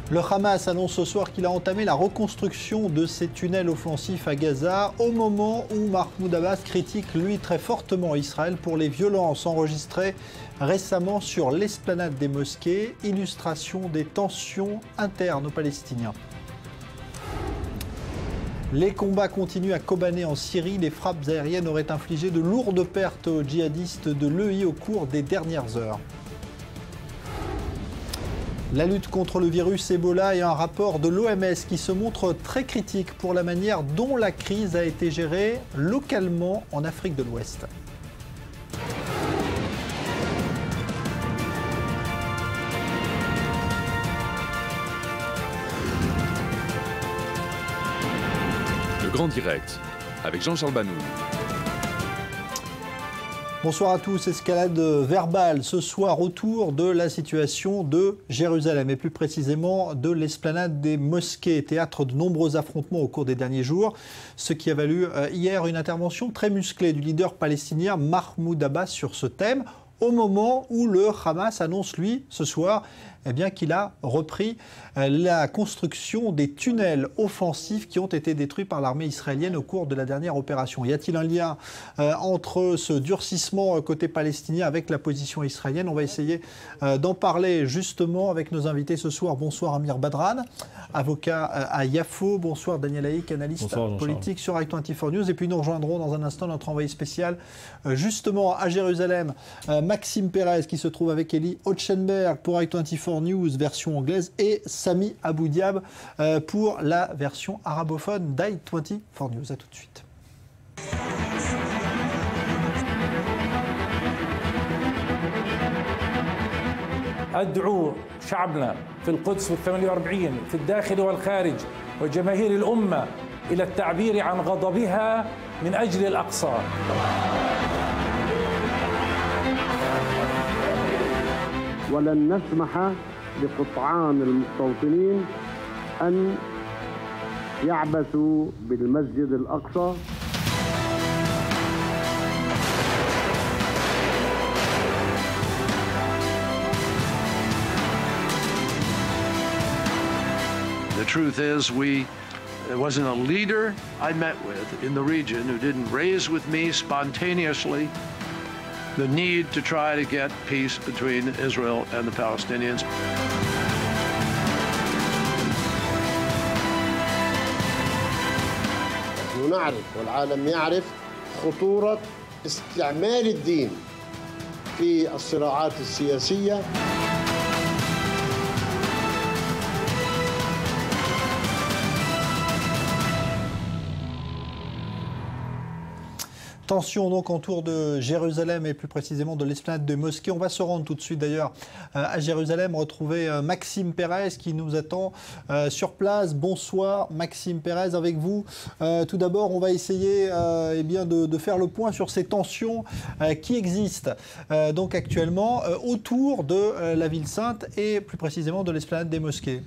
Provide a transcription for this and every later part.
Le Hamas annonce ce soir qu'il a entamé la reconstruction de ses tunnels offensifs à Gaza au moment où Mahmoud Abbas critique, lui, très fortement Israël pour les violences enregistrées récemment sur l'esplanade des mosquées, illustration des tensions internes aux Palestiniens. Les combats continuent à Kobané en Syrie. Les frappes aériennes auraient infligé de lourdes pertes aux djihadistes de l'EI au cours des dernières heures. La lutte contre le virus Ebola et un rapport de l'OMS qui se montre très critique pour la manière dont la crise a été gérée localement en Afrique de l'Ouest. Le Grand Direct avec Jean-Charles Banou. Bonsoir à tous. Escalade verbale ce soir autour de la situation de Jérusalem et plus précisément de l'esplanade des mosquées, théâtre de nombreux affrontements au cours des derniers jours, ce qui a valu hier une intervention très musclée du leader palestinien Mahmoud Abbas sur ce thème, au moment où le Hamas annonce, lui, ce soir, qu'il a repris la construction des tunnels offensifs qui ont été détruits par l'armée israélienne au cours de la dernière opération. Y a-t-il un lien entre ce durcissement côté palestinien avec la position israélienne? On va essayer d'en parler justement avec nos invités ce soir. Bonsoir Amir Badran, avocat à Yafo. Bonsoir Daniel Haïk, analyste politique sur i24 News. Et puis nous rejoindrons dans un instant notre envoyé spécial justement à Jérusalem, Maxime Perez, qui se trouve avec Elie Otchenberg pour i24 News version anglaise et Sami Aboudiab pour la version arabophone d'i24 News. A tout de suite. أدعو شعبنا في القدس وال48 في الداخل والخارج وجماهير الأمة إلى التعبير عن غضبها من أجل الأقصى. ولن نسمح لقطعان المستوطنين أن يعبثوا بالمسجد الأقصى. The truth is, there wasn't a leader I met with in the region who didn't raise with me spontaneously the need to try to get peace between Israel and the Palestinians. نحن نعرف والعالم يعرف خطورة استعمال الدين في الصراعات السياسية. Tension donc autour de Jérusalem et plus précisément de l'esplanade de mosquées. On va se rendre tout de suite d'ailleurs à Jérusalem, retrouver Maxime Perez qui nous attend sur place. Bonsoir Maxime Perez, avec vous. Tout d'abord, on va essayer de faire le point sur ces tensions qui existent donc actuellement autour de la ville sainte et plus précisément de l'esplanade des mosquées.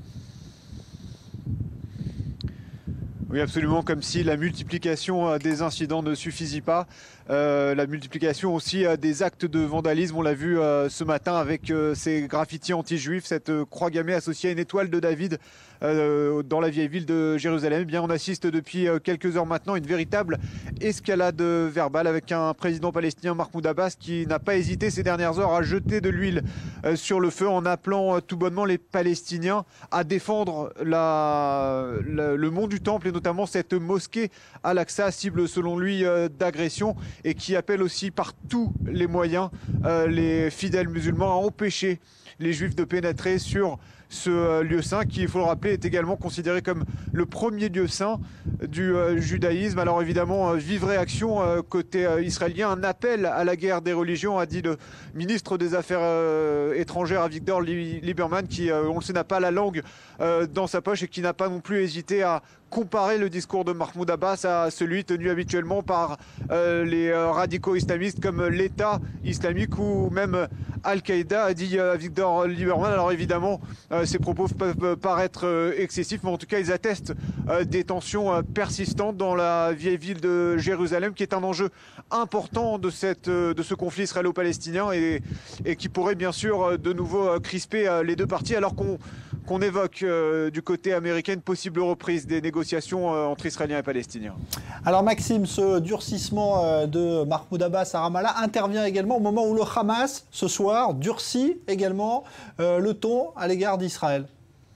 Oui, absolument, comme si la multiplication des incidents ne suffisait pas. La multiplication aussi des actes de vandalisme, on l'a vu ce matin avec ces graffitis anti-juifs, cette croix gammée associée à une étoile de David dans la vieille ville de Jérusalem. Eh bien, on assiste depuis quelques heures maintenant à une véritable escalade verbale avec un président palestinien, Mahmoud Abbas, qui n'a pas hésité ces dernières heures à jeter de l'huile sur le feu en appelant tout bonnement les Palestiniens à défendre le mont du Temple et notamment cette mosquée Al-Aqsa, cible selon lui d'agression, et qui appelle aussi par tous les moyens les fidèles musulmans à empêcher les juifs de pénétrer sur ce lieu saint qui, il faut le rappeler, est également considéré comme le premier lieu saint du judaïsme. Alors évidemment, vive réaction côté israélien, un appel à la guerre des religions, a dit le ministre des Affaires étrangères Avigdor Lieberman, qui, on le sait, n'a pas la langue dans sa poche et qui n'a pas non plus hésité à comparer le discours de Mahmoud Abbas à celui tenu habituellement par les radicaux islamistes comme l'État islamique ou même Al-Qaïda, a dit Avigdor Lieberman. Alors évidemment, ces propos peuvent paraître excessifs, mais en tout cas, ils attestent des tensions persistantes dans la vieille ville de Jérusalem, qui est un enjeu important de ce conflit israélo-palestinien et qui pourrait bien sûr de nouveau crisper les deux parties, alors qu'on qu'on évoque du côté américain une possible reprise des négociations entre Israéliens et Palestiniens. Alors Maxime, ce durcissement de Mahmoud Abbas à Ramallah intervient également au moment où le Hamas, ce soir, durcit également le ton à l'égard d'Israël.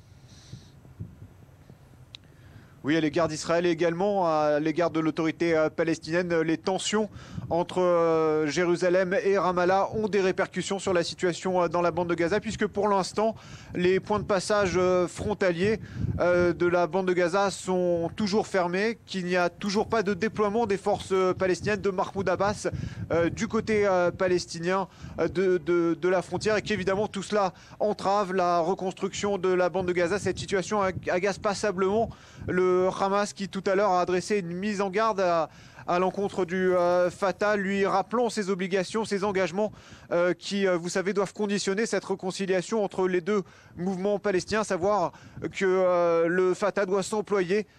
Oui, à l'égard d'Israël et également à l'égard de l'autorité palestinienne, les tensions entre Jérusalem et Ramallah ont des répercussions sur la situation dans la bande de Gaza, puisque pour l'instant, les points de passage frontaliers de la bande de Gaza sont toujours fermés, qu'il n'y a toujours pas de déploiement des forces palestiniennes de Mahmoud Abbas du côté palestinien de la frontière, et qu'évidemment tout cela entrave la reconstruction de la bande de Gaza. Cette situation agace passablement le Hamas, qui tout à l'heure a adressé une mise en garde à l'encontre du Fatah, lui rappelant ses obligations, ses engagements qui, vous savez, doivent conditionner cette réconciliation entre les deux mouvements palestiniens, à savoir que le Fatah doit s'employer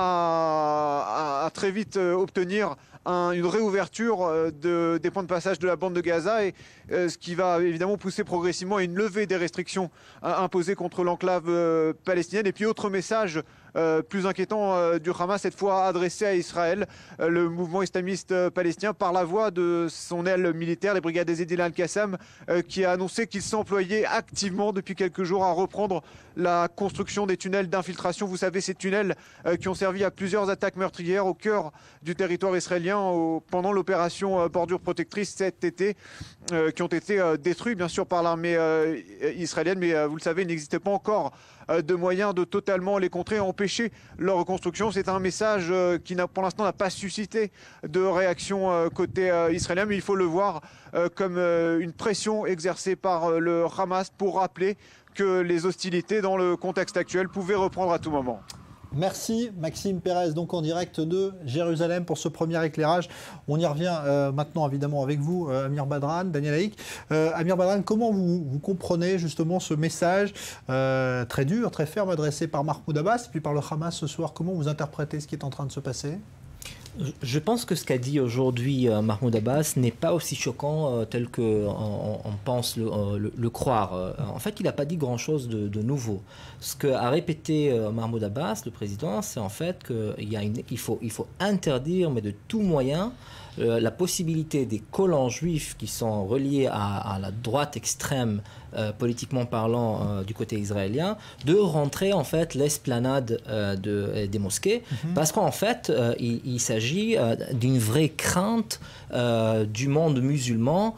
à très vite obtenir une réouverture des points de passage de la bande de Gaza, et ce qui va évidemment pousser progressivement à une levée des restrictions imposées contre l'enclave palestinienne. Et puis autre message plus inquiétant du Hamas, cette fois adressé à Israël, le mouvement islamiste palestinien, par la voix de son aile militaire, les brigades des Edil al-Qassam, qui a annoncé qu'il s'employait activement depuis quelques jours à reprendre la construction des tunnels d'infiltration. Vous savez, ces tunnels qui ont servi à plusieurs attaques meurtrières au cœur du territoire israélien pendant l'opération Bordure Protectrice cet été, qui ont été détruits bien sûr par l'armée israélienne, mais vous le savez, il n'existait pas encore de moyens de totalement les contrer et empêcher leur reconstruction. C'est un message qui pour l'instant n'a pas suscité de réaction côté israélien, mais il faut le voir comme une pression exercée par le Hamas pour rappeler que les hostilités dans le contexte actuel pouvaient reprendre à tout moment. Merci Maxime Pérez, donc en direct de Jérusalem pour ce premier éclairage. On y revient maintenant évidemment avec vous, Amir Badran, Daniel Haïk. Amir Badran, comment vous comprenez justement ce message très dur, très ferme adressé par Mahmoud Abbas et puis par le Hamas ce soir? Comment vous interprétez ce qui est en train de se passer? Je pense que ce qu'a dit aujourd'hui Mahmoud Abbas n'est pas aussi choquant tel qu'on pense le croire. En fait, il n'a pas dit grand-chose de nouveau. Ce qu'a répété Mahmoud Abbas, le président, c'est en fait qu'il faut interdire, mais de tout moyen, la possibilité des colons juifs qui sont reliés à la droite extrême, politiquement parlant, du côté israélien, de rentrer en fait l'esplanade des mosquées, parce qu'en fait, il s'agit d'une vraie crainte du monde musulman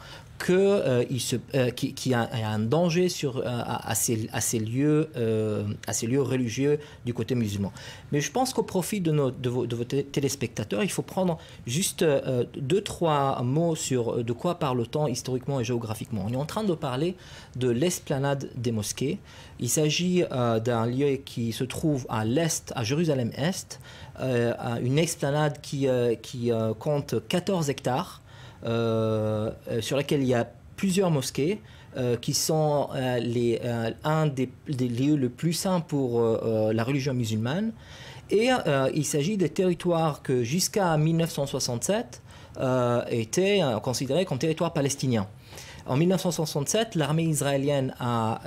qu'il y a un danger à ces lieux religieux du côté musulman. Mais je pense qu'au profit de vos téléspectateurs, il faut prendre juste 2-3 mots sur de quoi parle-t-on historiquement et géographiquement. On est en train de parler de l'esplanade des mosquées. Il s'agit d'un lieu qui se trouve à l'est, à Jérusalem-Est, une esplanade qui compte 14 hectares. Sur laquelle il y a plusieurs mosquées qui sont un des lieux les plus saints pour la religion musulmane. Et il s'agit des territoires que jusqu'à 1967 étaient considérés comme territoires palestiniens. En 1967, l'armée israélienne a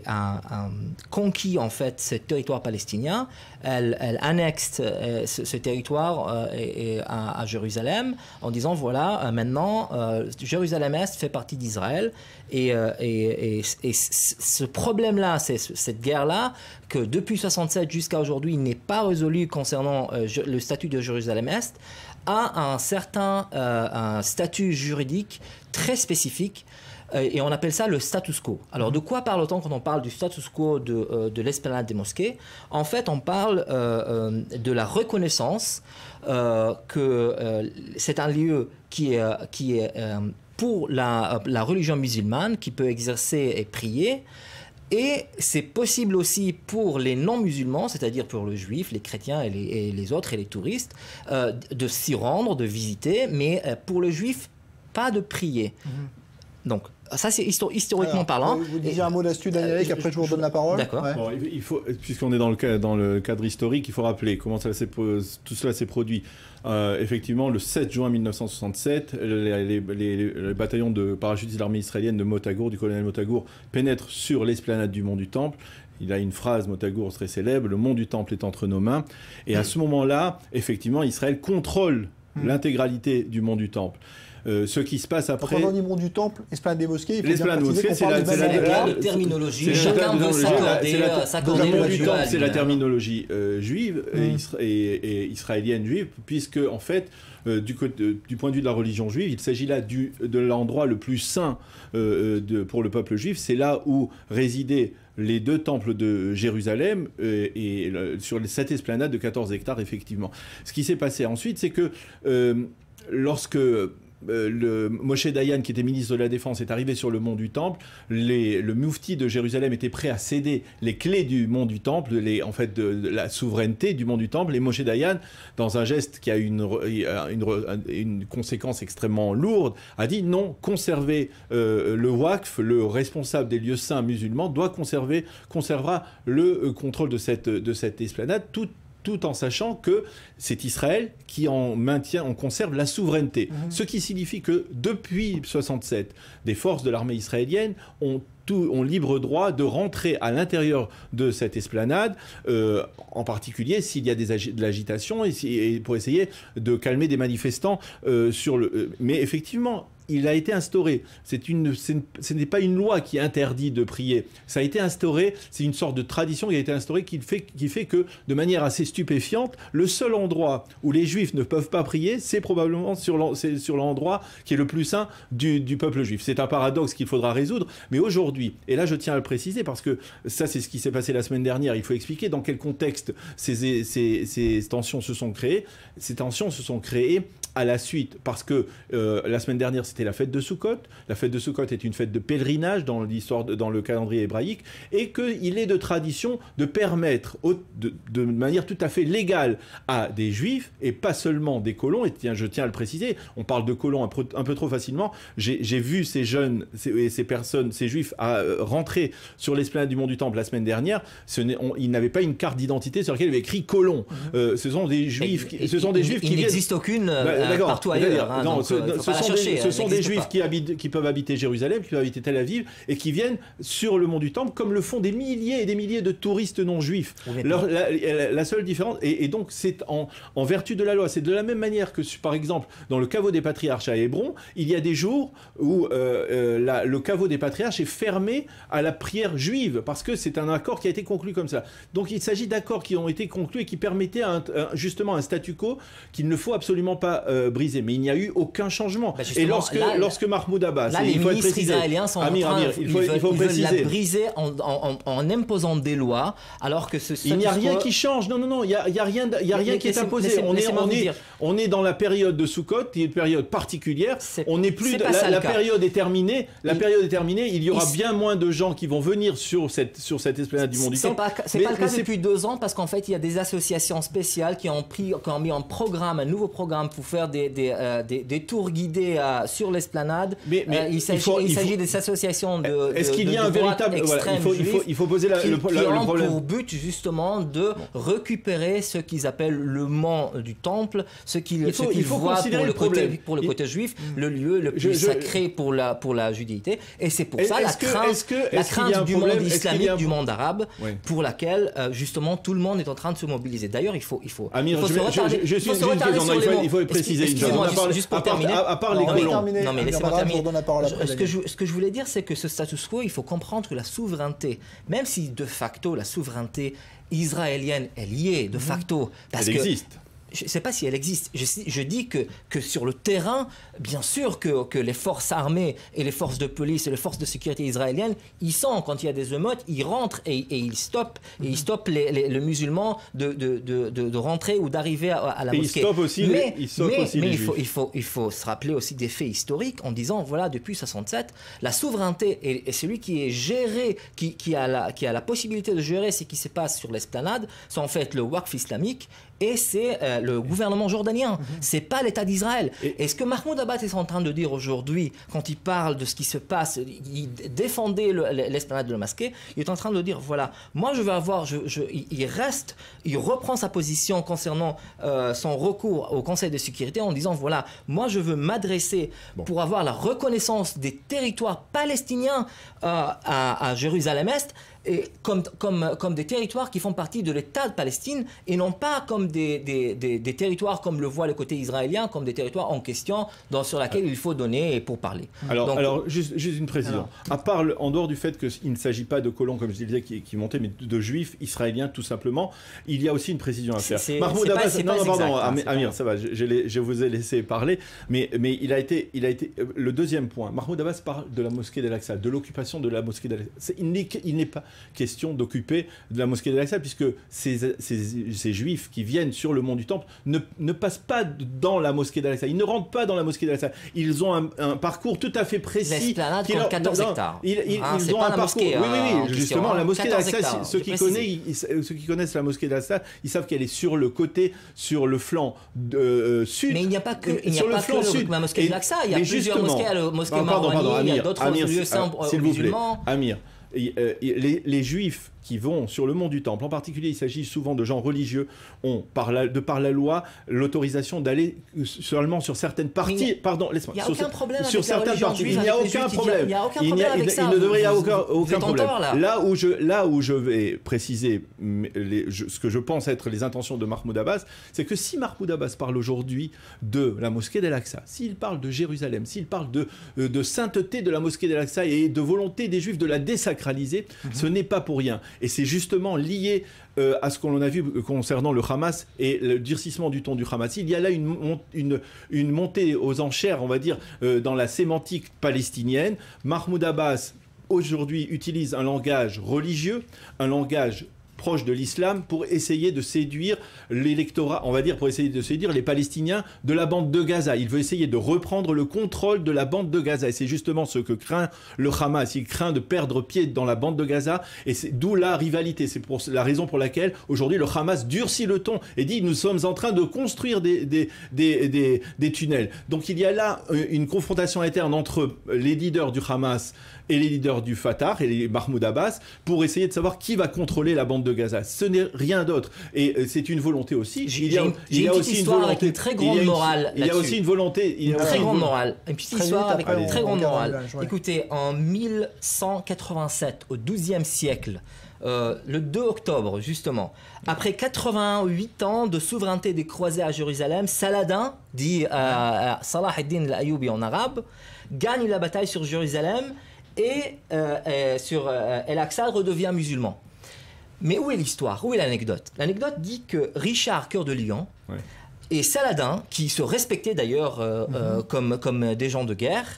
conquis en fait ce territoire palestinien. Elle annexe ce territoire à Jérusalem en disant voilà, maintenant Jérusalem-Est fait partie d'Israël. Et ce problème-là, cette guerre-là, que depuis 1967 jusqu'à aujourd'hui n'est pas résolue concernant le statut de Jérusalem-Est, a un certain statut juridique très spécifique. Et on appelle ça le status quo. Alors, de quoi parle-t-on quand on parle du status quo de l'esplanade des mosquées? En fait, on parle de la reconnaissance que c'est un lieu qui est pour la religion musulmane, qui peut exercer et prier. Et c'est possible aussi pour les non-musulmans, c'est-à-dire pour le juif, les chrétiens et les autres et les touristes, de s'y rendre, de visiter. Mais pour le juif, pas de prier. Donc, ça, c'est historiquement parlant. Vous disiez un mot là-dessus, Daniel, qu'après je vous redonne la parole. D'accord. Ouais. Bon, puisqu'on est dans le cadre historique, il faut rappeler comment tout cela s'est produit. Effectivement, le 7 juin 1967, les bataillons de parachutistes de l'armée israélienne de Motagour, du colonel Motagour, pénètrent sur l'esplanade du Mont du Temple. il a une phrase mot à gourse très célèbre, le mont du temple est entre nos mains. Et à ce moment-là, effectivement, Israël contrôle l'intégralité du mont du temple. Ce qui se passe après... Quand on dit mont du temple, esplanade des mosquées, il faut l'esplanade des mosquées, c'est la terminologie. Chacun veut s'accorder le mont le du lieu temple, à c'est lui. la terminologie juive et israélienne juive, puisque en fait, du point de vue de la religion juive, il s'agit là de l'endroit le plus saint pour le peuple juif. C'est là où résidaient les 2 temples de Jérusalem sur cette esplanade de 14 hectares, effectivement. Ce qui s'est passé ensuite, c'est que lorsque le Moshe Dayan, qui était ministre de la Défense, est arrivé sur le mont du Temple, le Moufti de Jérusalem était prêt à céder les clés du mont du Temple, en fait de la souveraineté du mont du Temple, et Moshe Dayan, dans un geste qui a une conséquence extrêmement lourde, a dit non, conservez le Waqf, le responsable des lieux saints musulmans, conservera le contrôle de cette esplanade, tout en sachant que c'est Israël qui en conserve la souveraineté. Ce qui signifie que depuis 1967, des forces de l'armée israélienne ont libre droit de rentrer à l'intérieur de cette esplanade, en particulier s'il y a de l'agitation et pour essayer de calmer des manifestants mais effectivement, il a été instauré. Ce n'est pas une loi qui interdit de prier. Ça a été instauré, c'est une sorte de tradition qui a été instaurée qui fait que, de manière assez stupéfiante, le seul endroit où les Juifs ne peuvent pas prier, c'est probablement sur l'endroit qui est le plus saint du peuple juif. C'est un paradoxe qu'il faudra résoudre, mais aujourd'hui, et là je tiens à le préciser parce que ça c'est ce qui s'est passé la semaine dernière, il faut expliquer dans quel contexte ces tensions se sont créées. Ces tensions se sont créées à la suite, parce que la semaine dernière c'était la fête de Sukkot. La fête de Sukkot est une fête de pèlerinage dans le calendrier hébraïque, et qu'il est de tradition de permettre de manière tout à fait légale à des juifs, et pas seulement des colons, et je tiens à le préciser, on parle de colons un peu trop facilement. J'ai vu ces jeunes, ces juifs rentrer sur l'esplanade du mont du Temple la semaine dernière, ils n'avaient pas une carte d'identité sur laquelle il y avait écrit colon. Ce sont des juifs qui viennent... Il n'existe aucune... partout ailleurs. Non, ce sont des juifs qui peuvent habiter Jérusalem, qui peuvent habiter Tel Aviv, et qui viennent sur le mont du Temple, comme le font des milliers et des milliers de touristes non juifs. La seule différence, et donc c'est en vertu de la loi, c'est de la même manière que, par exemple, dans le caveau des patriarches à Hébron, il y a des jours où le caveau des patriarches est fermé à la prière juive, parce que c'est un accord qui a été conclu comme ça. Donc il s'agit d'accords qui ont été conclus et qui permettaient justement un statu quo qu'il ne faut absolument pas briser, mais il n'y a eu aucun changement. Et lorsque Mahmoud Abbas, les ministres israéliens sont il faut préciser, veulent la briser en imposant des lois, alors que il n'y a rien qui change. Non, il n'y a rien qui est imposé. On est dans la période de Sukkot, qui est une période particulière. On n'est plus la période est terminée. La période est terminée. Il y aura bien moins de gens qui vont venir sur cette esplanade du mont du Temple. C'est pas le cas depuis 2 ans, parce qu'en fait, il y a des associations spéciales qui ont mis en programme un nouveau programme pour faire des tours guidés sur l'esplanade. Il s'agit des associations de est-ce qu'il y a un véritable il faut poser le problème. Qui ont pour but justement de récupérer ce qu'ils appellent le mont du Temple, ce qu'ils voient pour le côté juif, le lieu le plus sacré pour la judéité. Et c'est pour ça la crainte du monde islamique, du monde arabe, pour laquelle justement tout le monde est en train de se mobiliser. D'ailleurs, il faut préciser une chose. Juste pour terminer. À part les colons. Non, mais laissez-moi terminer. Ce que je voulais dire, c'est que ce status quo, il faut comprendre que la souveraineté, même si de facto la souveraineté israélienne est liée de facto, parce elle existe. Je ne sais pas si elle existe. Je dis que sur le terrain, bien sûr que les forces armées et les forces de police et les forces de sécurité israéliennes, quand il y a des émeutes, ils rentrent et ils stoppent les musulmans de rentrer ou d'arriver à la mosquée. Mais il faut se rappeler aussi des faits historiques en disant, voilà, depuis 67, la souveraineté et celui qui est géré, qui a la possibilité de gérer ce qui se passe sur l'esplanade, c'est en fait le Waqf islamique, et c'est le gouvernement jordanien. C'est pas l'État d'Israël. Et ce que Mahmoud Abbas est en train de dire aujourd'hui, quand il parle de ce qui se passe, il défendait l'esplanade de la mosquée, il est en train de dire, voilà, moi je vais avoir, il reprend sa position concernant son recours au Conseil de sécurité en disant, voilà, moi je veux m'adresser pour avoir la reconnaissance des territoires palestiniens à Jérusalem-Est, et comme des territoires qui font partie de l'État de Palestine et non pas comme des territoires comme le voit le côté israélien, comme des territoires en question sur lesquels il faut donner pour parler. Alors juste une précision. À part en dehors du fait qu'il ne s'agit pas de colons, comme je disais, qui montaient, mais de juifs israéliens tout simplement, il y a aussi une précision à faire. Mahmoud Abbas, pardon, Amir, ça va, je vous ai laissé parler, mais il a été le deuxième point. Mahmoud Abbas parle de la mosquée d'Al-Aqsa, de l'occupation de la mosquée d'Al-Aqsa. Il n'est pas question d'occuper de la mosquée d'Al-Aqsa, puisque ces juifs qui viennent sur le mont du Temple ne passent pas dans la mosquée d'Al-Aqsa. Ils ne rentrent pas dans la mosquée d'Al-Aqsa. Ils ont un parcours tout à fait précis. L'esplanade compte 14 hectares. Ils ont un parcours. Oui, justement, la mosquée d'Al-Aqsa, ceux qui connaissent la mosquée d'Al-Aqsa, ils savent qu'elle est sur le côté, sur le flanc sud. Mais il n'y a pas que la mosquée d'Al-Aqsa. Il y a plusieurs mosquées, la mosquée Marwani, il y a d'autres lieux saints musulmans. Amir, les juifs qui vont sur le mont du Temple, en particulier il s'agit souvent de gens religieux, ont de par la loi l'autorisation d'aller seulement sur certaines parties. Pardon, laisse-moi. Il n'y a aucun problème sur certaines parties. Il n'y a aucun problème. Il ne devrait y avoir aucun problème. Là où je vais préciser ce que je pense être les intentions de Mahmoud Abbas, c'est que si Mahmoud Abbas parle aujourd'hui de la mosquée d'Al-Aqsa, s'il parle de Jérusalem, s'il parle de sainteté de la mosquée d'Al-Aqsa et de volonté des Juifs de la désacraliser, ce n'est pas pour rien. Et c'est justement lié à ce qu'on a vu concernant le Hamas et le durcissement du ton du Hamas. Il y a là une montée aux enchères, on va dire, dans la sémantique palestinienne. Mahmoud Abbas, aujourd'hui, utilise un langage religieux, un langage proche de l'islam pour essayer de séduire l'électorat, on va dire pour essayer de séduire les Palestiniens de la bande de Gaza. Il veut essayer de reprendre le contrôle de la bande de Gaza et c'est justement ce que craint le Hamas. Il craint de perdre pied dans la bande de Gaza et c'est d'où la rivalité. C'est pour la raison pour laquelle aujourd'hui le Hamas durcit le ton et dit nous sommes en train de construire des tunnels. Donc il y a là une confrontation interne entre les leaders du Hamas et les leaders du Fatah et les Mahmoud Abbas pour essayer de savoir qui va contrôler la bande de Gaza. Ce n'est rien d'autre. Et c'est une volonté aussi. Il y a aussi une volonté avec une très grande morale. Il y a aussi une volonté. Une très grande morale. Une petite histoire avec une très grande morale. Écoutez, en 1187, au XIIe siècle, le 2 octobre, justement, après 88 ans de souveraineté des croisés à Jérusalem, Saladin, dit Salah ad-Din al-Ayyubi en arabe, gagne la bataille sur Jérusalem et sur El-Aqsa redevient musulman. Mais où est l'histoire? Où est l'anecdote? L'anecdote dit que Richard Cœur de Lion et Saladin, qui se respectaient d'ailleurs comme des gens de guerre,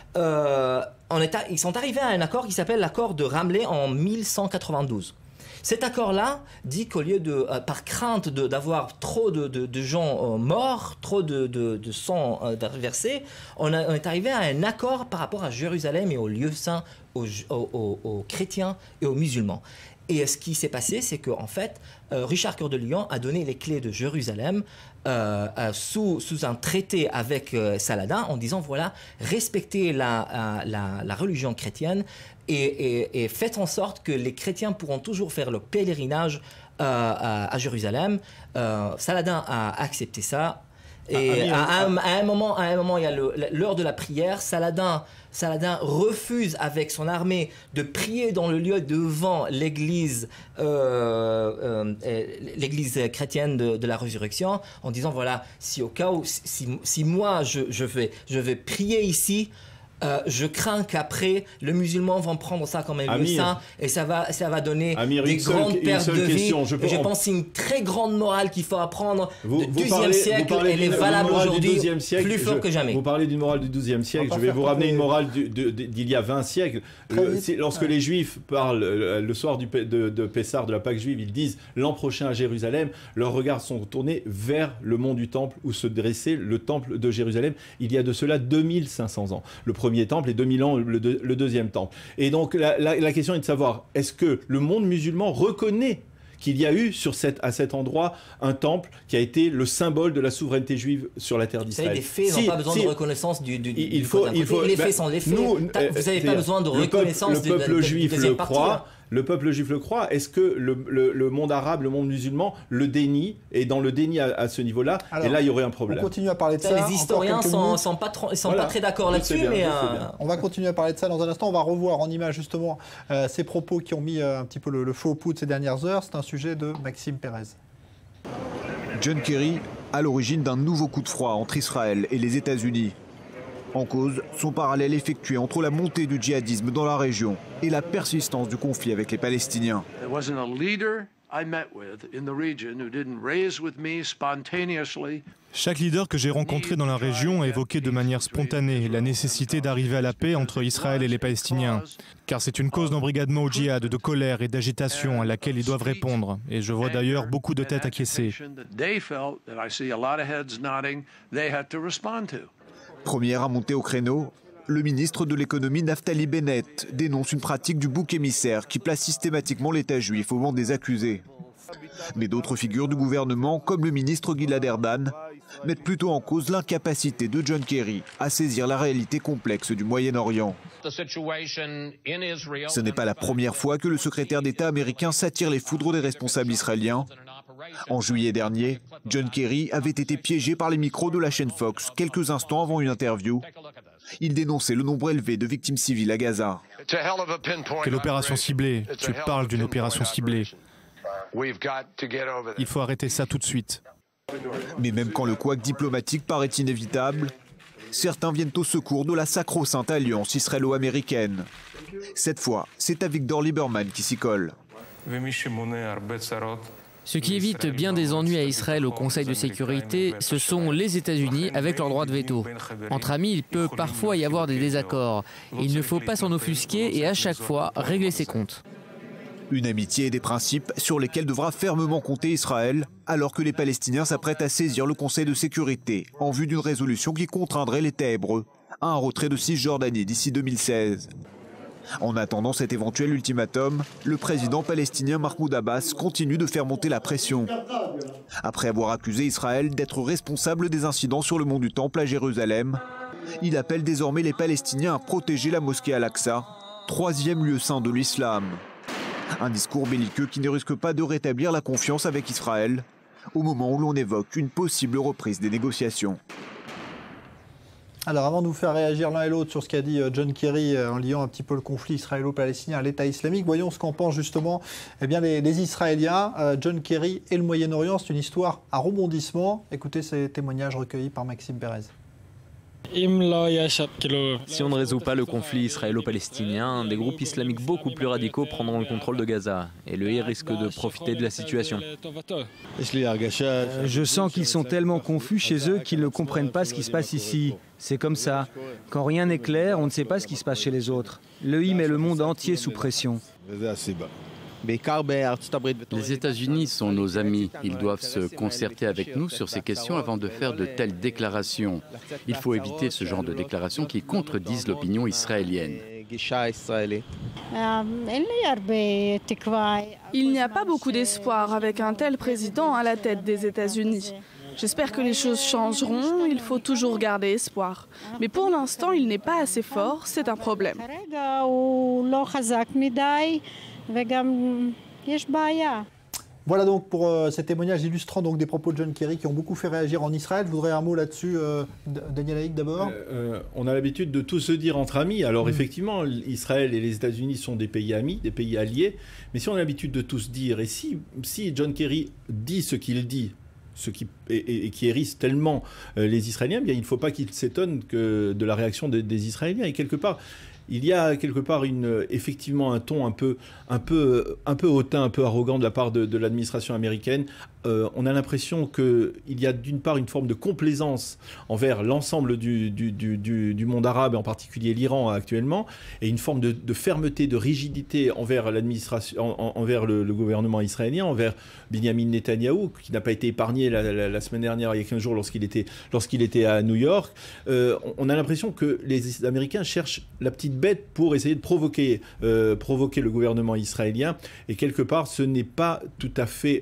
ils sont arrivés à un accord qui s'appelle l'accord de Ramleh en 1192. Cet accord-là dit qu'au lieu par crainte d'avoir trop de gens morts, trop de sang versé, on est arrivé à un accord par rapport à Jérusalem et aux lieux saints, aux chrétiens et aux musulmans. Et ce qui s'est passé, c'est qu'en fait, Richard Cœur de Lion a donné les clés de Jérusalem sous un traité avec Saladin en disant voilà, respectez la religion chrétienne et faites en sorte que les chrétiens pourront toujours faire le pèlerinage à Jérusalem. Saladin a accepté ça. Et à un moment, il y a l'heure de la prière. Saladin refuse avec son armée de prier dans le lieu devant l'église chrétienne de la résurrection en disant voilà, si au cas où si moi je vais prier ici, je crains qu'après, les musulmans vont prendre ça comme un lieu saint et ça va donner des grandes pertes de vie. Et je pense que c'est une très grande morale qu'il faut apprendre du XIIe siècle. Elle est valable aujourd'hui plus fort que jamais. Vous parlez d'une morale du XIIe siècle. Je vais vous ramener une morale d'il y a 20 siècles. Lorsque les Juifs parlent le soir de Pessah, de la Pâque juive, ils disent l'an prochain à Jérusalem, leurs regards sont tournés vers le mont du Temple où se dressait le Temple de Jérusalem il y a de cela 2500 ans. Le premier temple et 2000 ans le deuxième temple. Et donc la question est de savoir, est-ce que le monde musulman reconnaît qu'il y a eu à cet endroit un temple qui a été le symbole de la souveraineté juive sur la terre d'Israël? Les faits n'ont pas besoin de reconnaissance les faits sont les faits. Vous n'avez pas besoin de reconnaissance le peuple juif le croit. Le peuple juif le croit. Est-ce que le monde arabe, le monde musulman le dénie, et dans le déni à ce niveau-là, et là il y aurait un problème. On continue à parler de ça. Les historiens sont pas très d'accord là-dessus, mais on va continuer à parler de ça dans un instant. On va revoir en image justement ces propos qui ont mis un petit peu le feu aux poudres ces dernières heures. C'est un sujet de Maxime Pérez. John Kerry à l'origine d'un nouveau coup de froid entre Israël et les États-Unis. En cause, son parallèle effectué entre la montée du djihadisme dans la région et la persistance du conflit avec les Palestiniens. Chaque leader que j'ai rencontré dans la région a évoqué de manière spontanée la nécessité d'arriver à la paix entre Israël et les Palestiniens. Car c'est une cause d'embrigadement au djihad, de colère et d'agitation à laquelle ils doivent répondre. Et je vois d'ailleurs beaucoup de têtes acquiescées. Premier à monter au créneau, le ministre de l'économie Naftali Bennett dénonce une pratique du bouc émissaire qui place systématiquement l'État juif au banc des accusés. Mais d'autres figures du gouvernement, comme le ministre Gilad Erdan, mettent plutôt en cause l'incapacité de John Kerry à saisir la réalité complexe du Moyen-Orient. Ce n'est pas la première fois que le secrétaire d'État américain s'attire les foudres des responsables israéliens. En juillet dernier, John Kerry avait été piégé par les micros de la chaîne Fox quelques instants avant une interview. Il dénonçait le nombre élevé de victimes civiles à Gaza. Quelle opération ciblée? Tu parles d'une opération ciblée. Il faut arrêter ça tout de suite. Mais même quand le couac diplomatique paraît inévitable, certains viennent au secours de la sacro-sainte alliance israélo-américaine. Cette fois, c'est à Victor Lieberman qui s'y colle. Ce qui évite bien des ennuis à Israël au Conseil de sécurité, ce sont les États-Unis avec leur droit de veto. Entre amis, il peut parfois y avoir des désaccords. Il ne faut pas s'en offusquer et à chaque fois régler ses comptes. Une amitié et des principes sur lesquels devra fermement compter Israël, alors que les Palestiniens s'apprêtent à saisir le Conseil de sécurité en vue d'une résolution qui contraindrait l'État hébreu à un retrait de Cisjordanie d'ici 2016. En attendant cet éventuel ultimatum, le président palestinien Mahmoud Abbas continue de faire monter la pression. Après avoir accusé Israël d'être responsable des incidents sur le mont du Temple à Jérusalem, il appelle désormais les Palestiniens à protéger la mosquée Al-Aqsa, troisième lieu saint de l'islam. Un discours belliqueux qui ne risque pas de rétablir la confiance avec Israël, au moment où l'on évoque une possible reprise des négociations. Alors avant de vous faire réagir l'un et l'autre sur ce qu'a dit John Kerry en liant un petit peu le conflit israélo-palestinien à l'État islamique, voyons ce qu'en pensent justement les Israéliens. John Kerry et le Moyen-Orient, c'est une histoire à rebondissement. Écoutez ces témoignages recueillis par Maxime Pérez. Si on ne résout pas le conflit israélo-palestinien, des groupes islamiques beaucoup plus radicaux prendront le contrôle de Gaza et le risque de profiter de la situation. Je sens qu'ils sont tellement confus chez eux qu'ils ne comprennent pas ce qui se passe ici. C'est comme ça. Quand rien n'est clair, on ne sait pas ce qui se passe chez les autres. L'EI met le monde entier sous pression. Les États-Unis sont nos amis. Ils doivent se concerter avec nous sur ces questions avant de faire de telles déclarations. Il faut éviter ce genre de déclarations qui contredisent l'opinion israélienne. Il n'y a pas beaucoup d'espoir avec un tel président à la tête des États-Unis. J'espère que les choses changeront, il faut toujours garder espoir. Mais pour l'instant, il n'est pas assez fort, c'est un problème. Voilà donc pour ces témoignages illustrant donc des propos de John Kerry qui ont beaucoup fait réagir en Israël. Je voudrais un mot là-dessus, Daniel Haïk d'abord. On a l'habitude de tout se dire entre amis. Alors effectivement, Israël et les États-Unis sont des pays amis, des pays alliés. Mais si on a l'habitude de tout se dire, et si John Kerry dit ce qu'il dit, et qui hérisse tellement les Israéliens, bien, il ne faut pas qu'ils s'étonnent de la réaction des Israéliens. Et quelque part, il y a effectivement un ton un peu hautain, un peu arrogant de la part de l'administration américaine. On a l'impression qu'il y a d'une part une forme de complaisance envers l'ensemble du monde arabe, et en particulier l'Iran actuellement, et une forme de fermeté, de rigidité envers l'administration, envers le gouvernement israélien, envers Benjamin Netanyahou, qui n'a pas été épargné la semaine dernière, il y a 15 jours, lorsqu'il était à New York. On a l'impression que les Américains cherchent la petite bête pour essayer de provoquer le gouvernement israélien. Et quelque part, ce n'est pas tout à fait,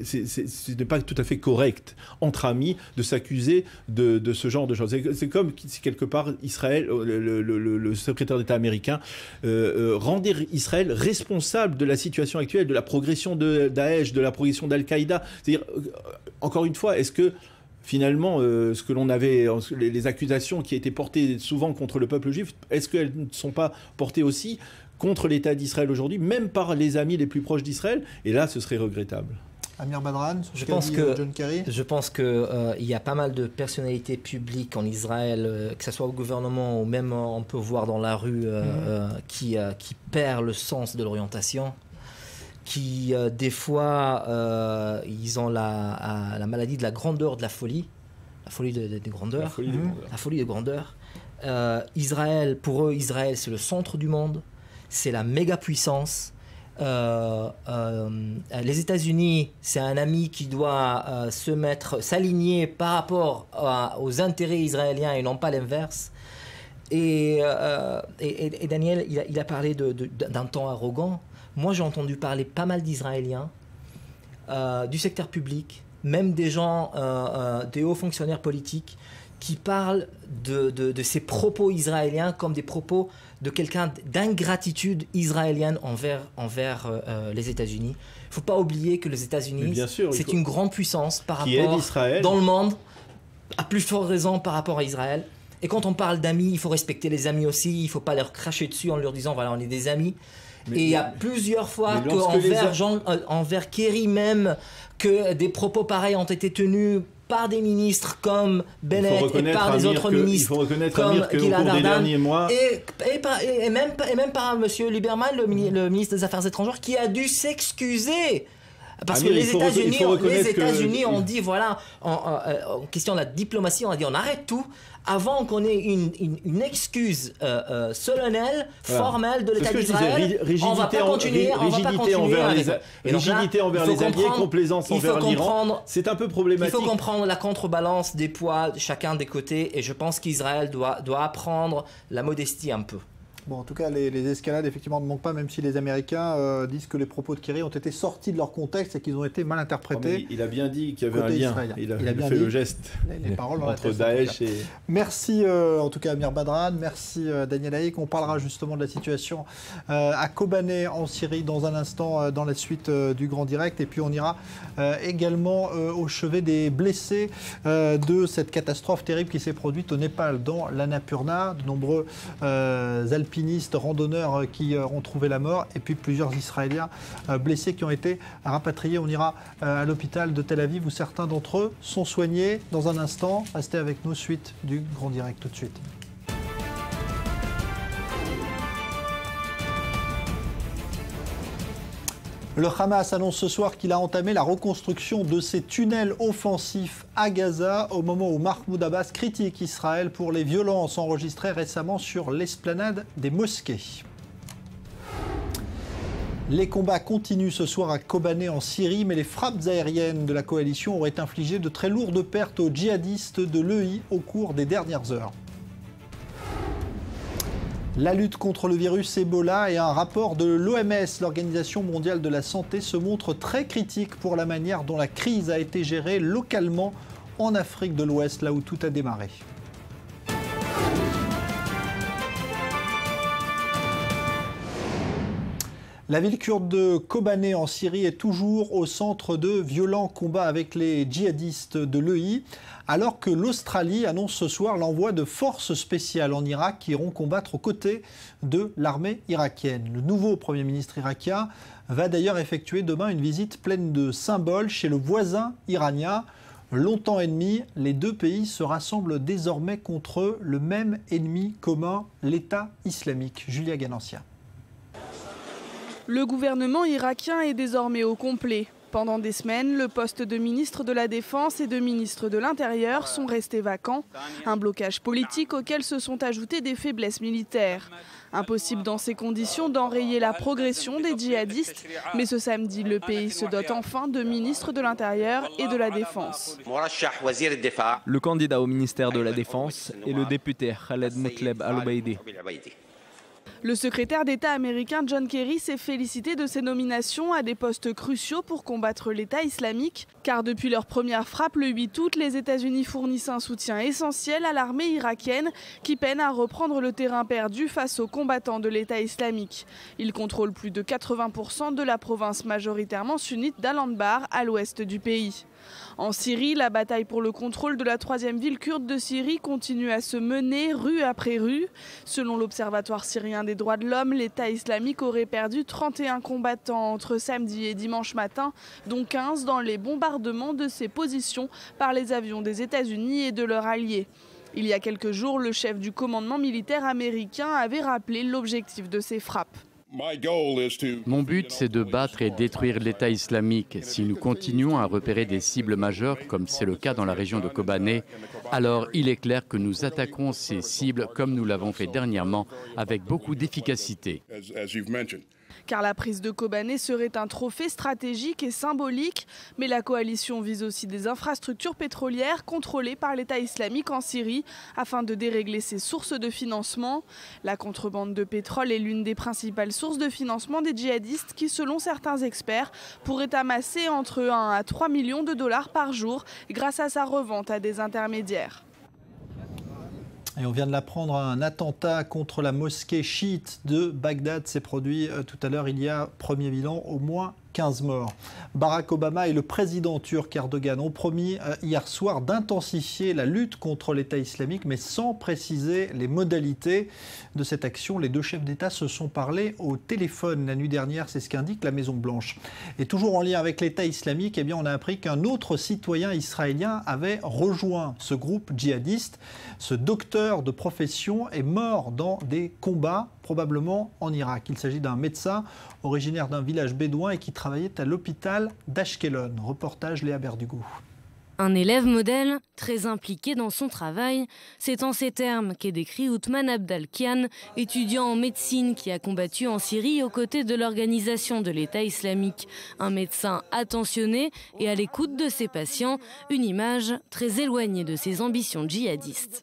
correct entre amis de s'accuser de ce genre de choses. C'est comme si quelque part Israël, le secrétaire d'État américain, rendait Israël responsable de la situation actuelle, de la progression de Daesh, de la progression d'Al-Qaïda. C'est-à-dire, encore une fois, est-ce que finalement, ce que l'on avait, les accusations qui étaient portées souvent contre le peuple juif, est-ce qu'elles ne sont pas portées aussi contre l'État d'Israël aujourd'hui, même par les amis les plus proches d'Israël? Et là, ce serait regrettable. Amir Badran, je pense que il y a pas mal de personnalités publiques en Israël, que ce soit au gouvernement ou même on peut voir dans la rue, qui perd le sens de l'orientation, qui des fois ils ont la maladie de la grandeur de la folie des grandeurs, la folie des grandeurs. Israël, pour eux, Israël c'est le centre du monde, c'est la méga puissance. Les États-Unis, c'est un ami qui doit s'aligner par rapport aux intérêts israéliens et non pas l'inverse. Et Daniel, il a parlé d'un ton arrogant. Moi, j'ai entendu parler pas mal d'Israéliens, du secteur public, même des gens, des hauts fonctionnaires politiques, qui parlent de ces propos israéliens comme des propos de quelqu'un d'ingratitude israélienne envers les États-Unis. Il ne faut pas oublier que les États-Unis, c'est une grande puissance par rapport dans le monde, à plus forte raison par rapport à Israël. Et quand on parle d'amis, il faut respecter les amis aussi. Il ne faut pas leur cracher dessus en leur disant voilà, on est des amis. Et il y a plusieurs fois envers Kerry même, que des propos pareils ont été tenus par des ministres comme Bennett et par des autres ministres comme Gilad Ardan et même par M. Lieberman, le ministre des Affaires étrangères, qui a dû s'excuser. Parce que les États-Unis ont dit, voilà, en question de la diplomatie, on a dit on arrête tout avant qu'on ait une excuse solennelle, formelle de l'État d'Israël. On ne va pas continuer. Rigidité envers les alliés, complaisance envers l'Iran. C'est un peu problématique. Il faut comprendre la contrebalance des poids de chacun des côtés, et je pense qu'Israël doit apprendre la modestie un peu. Bon, en tout cas, les escalades, effectivement, ne manquent pas, même si les Américains disent que les propos de Kerry ont été sortis de leur contexte et qu'ils ont été mal interprétés. Il a bien dit qu'il y avait un lien. Il a bien fait le geste les paroles entre Daesh et... Merci, en tout cas, Amir Badran. Merci, Daniel Haïk. On parlera justement de la situation à Kobané, en Syrie, dans un instant, dans la suite du Grand Direct. Et puis, on ira également au chevet des blessés de cette catastrophe terrible qui s'est produite au Népal, dans l'Annapurna. De nombreux alpinistes, randonneurs qui ont trouvé la mort, et puis plusieurs Israéliens blessés qui ont été rapatriés. On ira à l'hôpital de Tel Aviv où certains d'entre eux sont soignés. Dans un instant, restez avec nous, suite du Grand Direct tout de suite. Le Hamas annonce ce soir qu'il a entamé la reconstruction de ses tunnels offensifs à Gaza au moment où Mahmoud Abbas critique Israël pour les violences enregistrées récemment sur l'esplanade des mosquées. Les combats continuent ce soir à Kobané en Syrie, mais les frappes aériennes de la coalition auraient infligé de très lourdes pertes aux djihadistes de l'EI au cours des dernières heures. La lutte contre le virus Ebola et un rapport de l'OMS, l'Organisation mondiale de la santé, se montrent très critiques pour la manière dont la crise a été gérée localement en Afrique de l'Ouest, là où tout a démarré. La ville kurde de Kobané en Syrie est toujours au centre de violents combats avec les djihadistes de l'EI, alors que l'Australie annonce ce soir l'envoi de forces spéciales en Irak qui iront combattre aux côtés de l'armée irakienne. Le nouveau Premier ministre irakien va d'ailleurs effectuer demain une visite pleine de symboles chez le voisin iranien. Longtemps ennemis, les deux pays se rassemblent désormais contre le même ennemi commun, l'État islamique. Julia Ganancia. Le gouvernement irakien est désormais au complet. Pendant des semaines, le poste de ministre de la Défense et de ministre de l'Intérieur sont restés vacants. Un blocage politique auquel se sont ajoutées des faiblesses militaires. Impossible dans ces conditions d'enrayer la progression des djihadistes. Mais ce samedi, le pays se dote enfin de ministres de l'Intérieur et de la Défense. Le candidat au ministère de la Défense est le député Khaled Mekleb Al-Obeidi. Le secrétaire d'État américain John Kerry s'est félicité de ces nominations à des postes cruciaux pour combattre l'État islamique, car depuis leur première frappe le 8 août, les États-Unis fournissent un soutien essentiel à l'armée irakienne qui peine à reprendre le terrain perdu face aux combattants de l'État islamique. Ils contrôlent plus de 80% de la province majoritairement sunnite d'Al-Anbar à l'ouest du pays. En Syrie, la bataille pour le contrôle de la troisième ville kurde de Syrie continue à se mener rue après rue. Selon l'Observatoire syrien des droits de l'homme, l'État islamique aurait perdu 31 combattants entre samedi et dimanche matin, dont 15 dans les bombardements de ses positions par les avions des États-Unis et de leurs alliés. Il y a quelques jours, le chef du commandement militaire américain avait rappelé l'objectif de ces frappes. Mon but, c'est de battre et détruire l'État islamique. Si nous continuons à repérer des cibles majeures, comme c'est le cas dans la région de Kobané, alors il est clair que nous attaquerons ces cibles comme nous l'avons fait dernièrement, avec beaucoup d'efficacité. Car la prise de Kobané serait un trophée stratégique et symbolique, mais la coalition vise aussi des infrastructures pétrolières contrôlées par l'État islamique en Syrie afin de dérégler ses sources de financement. La contrebande de pétrole est l'une des principales sources de financement des djihadistes qui, selon certains experts, pourrait amasser entre 1 à 3 millions de dollars par jour grâce à sa revente à des intermédiaires. Et on vient de l'apprendre, un attentat contre la mosquée chiite de Bagdad s'est produit tout à l'heure. Il y a, premier bilan, au moins 15 morts. Barack Obama et le président turc Erdogan ont promis hier soir d'intensifier la lutte contre l'État islamique, mais sans préciser les modalités de cette action. Les deux chefs d'État se sont parlé au téléphone la nuit dernière, c'est ce qu'indique la Maison-Blanche. Et toujours en lien avec l'État islamique, eh bien, on a appris qu'un autre citoyen israélien avait rejoint ce groupe djihadiste. Ce docteur de profession est mort dans des combats, probablement en Irak. Il s'agit d'un médecin originaire d'un village bédouin et qui travaillait à l'hôpital d'Ashkelon. Reportage Léa Berdugo. Un élève modèle, très impliqué dans son travail, c'est en ces termes qu'est décrit Othman Abdalkian, étudiant en médecine qui a combattu en Syrie aux côtés de l'organisation de l'État islamique. Un médecin attentionné et à l'écoute de ses patients, une image très éloignée de ses ambitions djihadistes.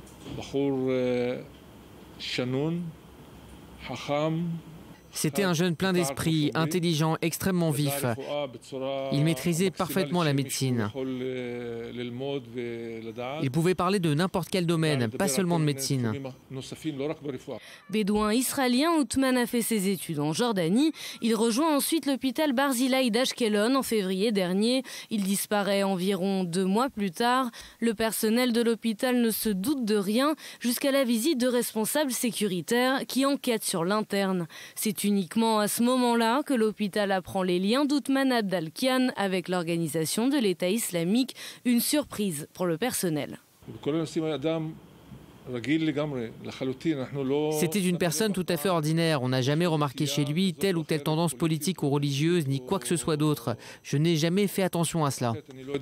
C'était un jeune plein d'esprit, intelligent, extrêmement vif. Il maîtrisait parfaitement la médecine. Il pouvait parler de n'importe quel domaine, pas seulement de médecine. Bédouin israélien, Othman a fait ses études en Jordanie. Il rejoint ensuite l'hôpital Barzilai d'Ashkelon en février dernier. Il disparaît environ 2 mois plus tard. Le personnel de l'hôpital ne se doute de rien jusqu'à la visite de responsables sécuritaires qui enquêtent sur l'interne. C'est uniquement à ce moment-là que l'hôpital apprend les liens d'Othman Abdalkian avec l'organisation de l'État islamique, une surprise pour le personnel. C'était une personne tout à fait ordinaire. On n'a jamais remarqué chez lui telle ou telle tendance politique ou religieuse, ni quoi que ce soit d'autre. Je n'ai jamais fait attention à cela.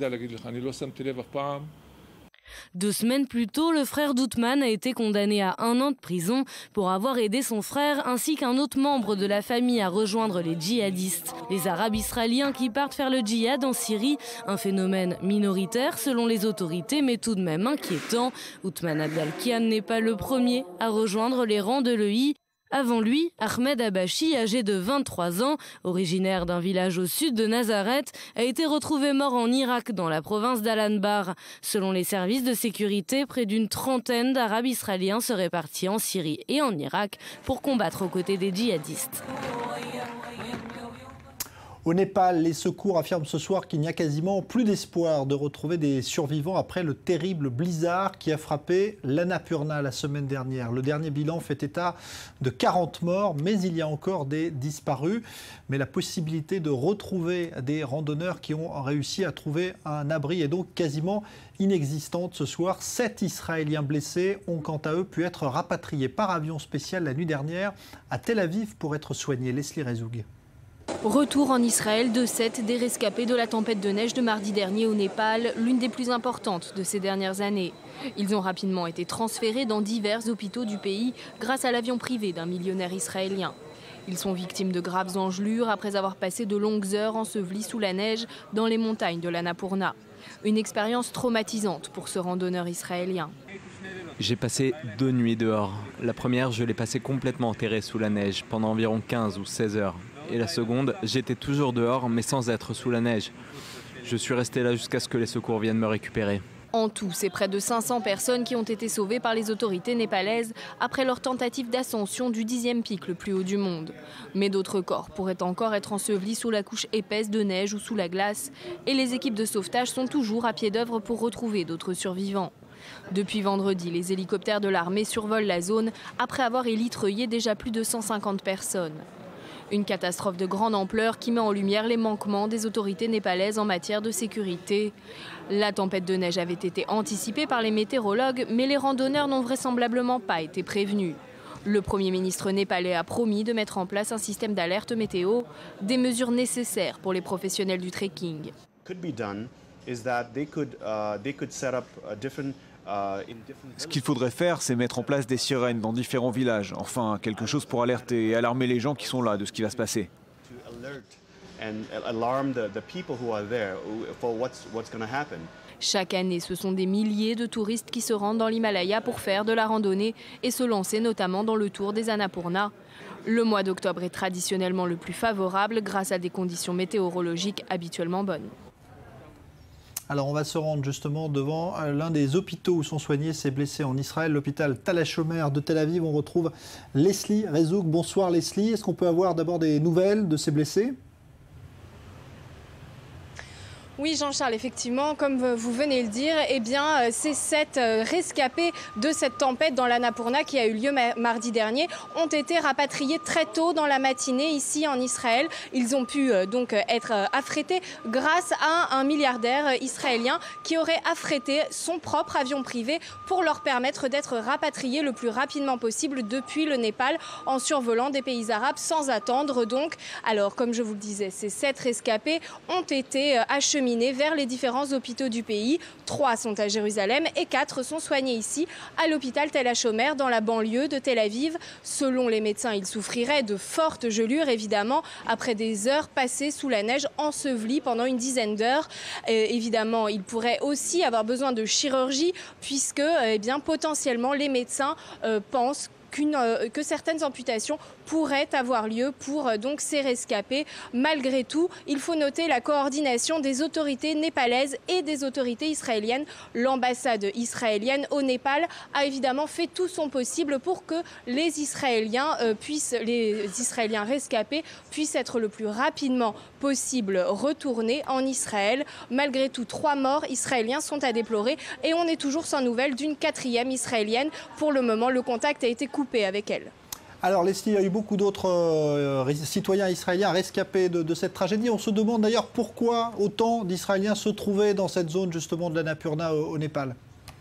2 semaines plus tôt, le frère d'Othman a été condamné à 1 an de prison pour avoir aidé son frère ainsi qu'un autre membre de la famille à rejoindre les djihadistes. Les Arabes israéliens qui partent faire le djihad en Syrie, un phénomène minoritaire selon les autorités mais tout de même inquiétant. Othman Abdalkian n'est pas le premier à rejoindre les rangs de l'EI. Avant lui, Ahmed Abachi, âgé de 23 ans, originaire d'un village au sud de Nazareth, a été retrouvé mort en Irak, dans la province d'Al-Anbar. Selon les services de sécurité, près d'une trentaine d'Arabes israéliens seraient partis en Syrie et en Irak pour combattre aux côtés des djihadistes. Au Népal, les secours affirment ce soir qu'il n'y a quasiment plus d'espoir de retrouver des survivants après le terrible blizzard qui a frappé l'Annapurna la semaine dernière. Le dernier bilan fait état de 40 morts, mais il y a encore des disparus. Mais la possibilité de retrouver des randonneurs qui ont réussi à trouver un abri est donc quasiment inexistante ce soir. 7 Israéliens blessés ont quant à eux pu être rapatriés par avion spécial la nuit dernière à Tel Aviv pour être soignés. Leslie Rezoug. Retour en Israël de 7 des rescapés de la tempête de neige de mardi dernier au Népal, l'une des plus importantes de ces dernières années. Ils ont rapidement été transférés dans divers hôpitaux du pays grâce à l'avion privé d'un millionnaire israélien. Ils sont victimes de graves engelures après avoir passé de longues heures ensevelis sous la neige dans les montagnes de l'Annapurna. Une expérience traumatisante pour ce randonneur israélien. J'ai passé 2 nuits dehors. La première, je l'ai passée complètement enterrée sous la neige pendant environ 15 ou 16 heures. Et la seconde, j'étais toujours dehors mais sans être sous la neige. Je suis resté là jusqu'à ce que les secours viennent me récupérer. En tout, c'est près de 500 personnes qui ont été sauvées par les autorités népalaises après leur tentative d'ascension du 10e pic le plus haut du monde. Mais d'autres corps pourraient encore être ensevelis sous la couche épaisse de neige ou sous la glace. Et les équipes de sauvetage sont toujours à pied d'œuvre pour retrouver d'autres survivants. Depuis vendredi, les hélicoptères de l'armée survolent la zone après avoir élitreillé déjà plus de 150 personnes. Une catastrophe de grande ampleur qui met en lumière les manquements des autorités népalaises en matière de sécurité. La tempête de neige avait été anticipée par les météorologues, mais les randonneurs n'ont vraisemblablement pas été prévenus. Le Premier ministre népalais a promis de mettre en place un système d'alerte météo, des mesures nécessaires pour les professionnels du trekking. Ce qu'il faudrait faire, c'est mettre en place des sirènes dans différents villages. Enfin, quelque chose pour alerter et alarmer les gens qui sont là de ce qui va se passer. Chaque année, ce sont des milliers de touristes qui se rendent dans l'Himalaya pour faire de la randonnée et se lancer notamment dans le tour des Annapurna. Le mois d'octobre est traditionnellement le plus favorable grâce à des conditions météorologiques habituellement bonnes. Alors on va se rendre justement devant l'un des hôpitaux où sont soignés ces blessés en Israël, l'hôpital Tal HaShomer de Tel Aviv. On retrouve Leslie Rezouk. Bonsoir Leslie, est-ce qu'on peut avoir d'abord des nouvelles de ces blessés ? Oui Jean-Charles, effectivement, comme vous venez de le dire, eh bien, ces 7 rescapés de cette tempête dans l'Annapurna qui a eu lieu mardi dernier ont été rapatriés très tôt dans la matinée ici en Israël. Ils ont pu donc être affrétés grâce à un milliardaire israélien qui aurait affrété son propre avion privé pour leur permettre d'être rapatriés le plus rapidement possible depuis le Népal en survolant des pays arabes sans attendre donc. Alors comme je vous le disais, ces 7 rescapés ont été acheminés vers les différents hôpitaux du pays. 3 sont à Jérusalem et 4 sont soignés ici à l'hôpital Tal HaShomer dans la banlieue de Tel Aviv. Selon les médecins, ils souffriraient de fortes gelures évidemment après des heures passées sous la neige ensevelis pendant une dizaine d'heures. Évidemment, ils pourraient aussi avoir besoin de chirurgie puisque potentiellement les médecins pensent que certaines amputations pourraient avoir lieu pour donc ces rescapés. Malgré tout, il faut noter la coordination des autorités népalaises et des autorités israéliennes. L'ambassade israélienne au Népal a évidemment fait tout son possible pour que les Israéliens rescapés puissent être le plus rapidement possible retournés en Israël. Malgré tout, 3 morts israéliens sont à déplorer et on est toujours sans nouvelles d'une 4e israélienne. Pour le moment, le contact a été coupé avec elle. Alors Leslie, il y a eu beaucoup d'autres citoyens israéliens rescapés de cette tragédie. On se demande d'ailleurs pourquoi autant d'Israéliens se trouvaient dans cette zone justement de l'Annapurna au Népal.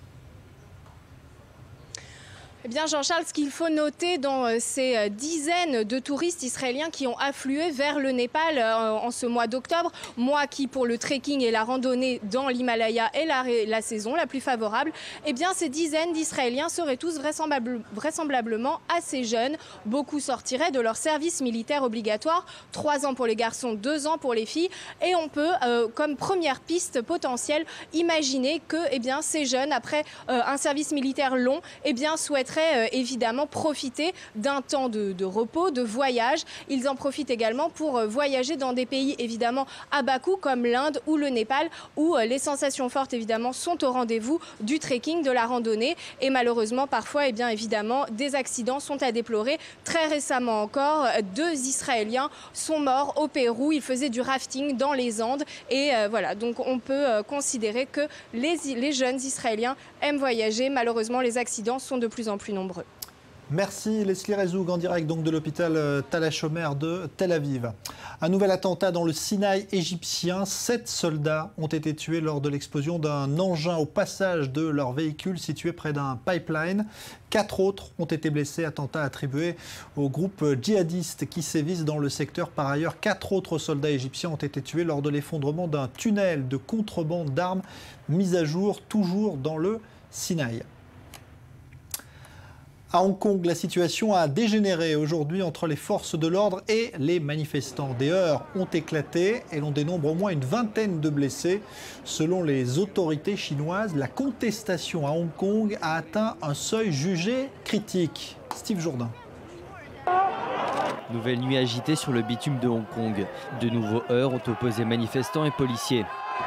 Eh bien Jean-Charles, ce qu'il faut noter dans ces dizaines de touristes israéliens qui ont afflué vers le Népal en ce mois d'octobre, mois qui pour le trekking et la randonnée dans l'Himalaya est la saison la plus favorable, eh bien ces dizaines d'Israéliens seraient tous vraisemblablement assez jeunes. Beaucoup sortiraient de leur service militaire obligatoire, 3 ans pour les garçons, 2 ans pour les filles. Et on peut, comme première piste potentielle, imaginer que ces jeunes, après un service militaire long, souhaiteraient évidemment profiter d'un temps de repos, de voyage. Ils en profitent également pour voyager dans des pays évidemment à bas coût comme l'Inde ou le Népal où les sensations fortes évidemment sont au rendez-vous du trekking, de la randonnée et malheureusement parfois évidemment des accidents sont à déplorer. Très récemment encore, 2 Israéliens sont morts au Pérou. Ils faisaient du rafting dans les Andes et voilà, donc on peut considérer que les jeunes Israéliens aiment voyager. Malheureusement, les accidents sont de plus en plus nombreux. Merci Leslie Rezouk en direct donc de l'hôpital Tal HaShomer de Tel Aviv. Un nouvel attentat dans le Sinaï égyptien. 7 soldats ont été tués lors de l'explosion d'un engin au passage de leur véhicule situé près d'un pipeline. 4 autres ont été blessés, attentat attribué au groupe djihadiste qui sévissent dans le secteur. Par ailleurs, 4 autres soldats égyptiens ont été tués lors de l'effondrement d'un tunnel de contrebande d'armes mis à jour toujours dans le Sinaï. À Hong Kong, la situation a dégénéré aujourd'hui entre les forces de l'ordre et les manifestants. Des heurts ont éclaté et l'on dénombre au moins une vingtaine de blessés. Selon les autorités chinoises, la contestation à Hong Kong a atteint un seuil jugé critique. Steve Jourdain. Nouvelle nuit agitée sur le bitume de Hong Kong. De nouveaux heurts ont opposé manifestants et policiers.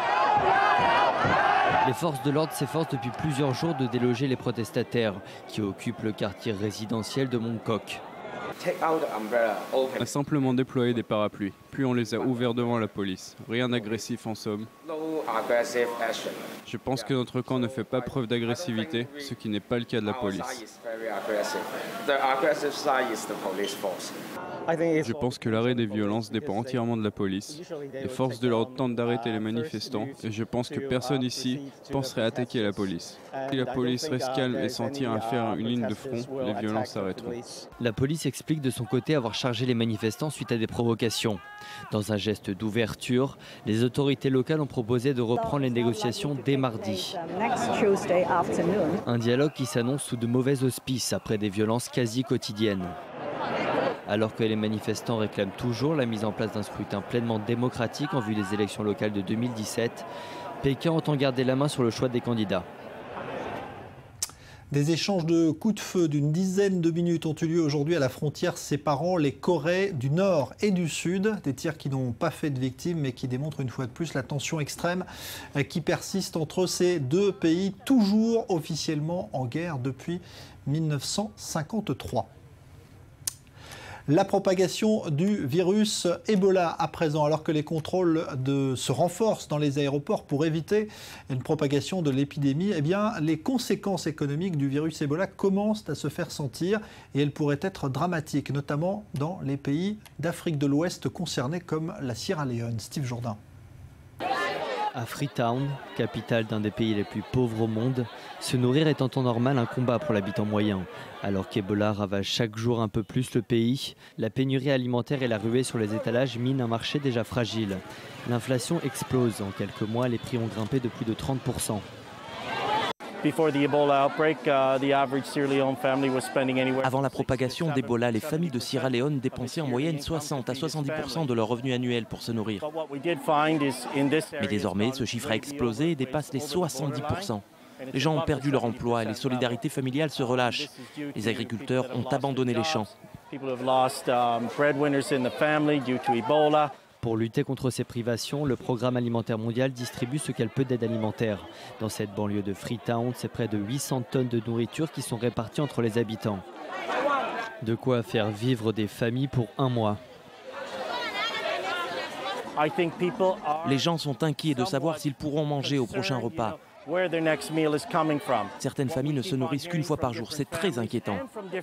Les forces de l'ordre s'efforcent depuis plusieurs jours de déloger les protestataires qui occupent le quartier résidentiel de Mong Kok. On a simplement déployé des parapluies, puis on les a ouverts devant la police. Rien d'agressif en somme. Je pense que notre camp ne fait pas preuve d'agressivité, ce qui n'est pas le cas de la police. Je pense que l'arrêt des violences dépend entièrement de la police. Les forces de l'ordre tentent d'arrêter les manifestants et je pense que personne ici penserait attaquer la police. Si la police reste calme et s'en tient à faire une ligne de front, les violences s'arrêteront. La police explique de son côté avoir chargé les manifestants suite à des provocations. Dans un geste d'ouverture, les autorités locales ont proposé de reprendre les négociations dès mardi. Un dialogue qui s'annonce sous de mauvais auspices après des violences quasi quotidiennes. Alors que les manifestants réclament toujours la mise en place d'un scrutin pleinement démocratique en vue des élections locales de 2017, Pékin entend garder la main sur le choix des candidats. Des échanges de coups de feu d'une dizaine de minutes ont eu lieu aujourd'hui à la frontière séparant les Corées du Nord et du Sud. Des tirs qui n'ont pas fait de victimes mais qui démontrent une fois de plus la tension extrême qui persiste entre ces deux pays, toujours officiellement en guerre depuis 1953. La propagation du virus Ebola à présent, alors que les contrôles se renforcent dans les aéroports pour éviter une propagation de l'épidémie, eh bien, les conséquences économiques du virus Ebola commencent à se faire sentir et elles pourraient être dramatiques, notamment dans les pays d'Afrique de l'Ouest concernés comme la Sierra Leone. Steve Jourdain. À Freetown, capitale d'un des pays les plus pauvres au monde, se nourrir est en temps normal un combat pour l'habitant moyen. Alors qu'Ebola ravage chaque jour un peu plus le pays, la pénurie alimentaire et la ruée sur les étalages minent un marché déjà fragile. L'inflation explose. En quelques mois, les prix ont grimpé de plus de 30%. Avant la propagation d'Ebola, les familles de Sierra Leone dépensaient en moyenne 60 à 70% de leur revenu annuel pour se nourrir. Mais désormais, ce chiffre a explosé et dépasse les 70%. Les gens ont perdu leur emploi et les solidarités familiales se relâchent. Les agriculteurs ont abandonné les champs. Pour lutter contre ces privations, le Programme alimentaire mondial distribue ce qu'elle peut d'aide alimentaire. Dans cette banlieue de Freetown, c'est près de 800 tonnes de nourriture qui sont réparties entre les habitants. De quoi faire vivre des familles pour un mois. Les gens sont inquiets de savoir s'ils pourront manger au prochain repas. Certaines familles ne se nourrissent qu'une fois par jour, c'est très inquiétant.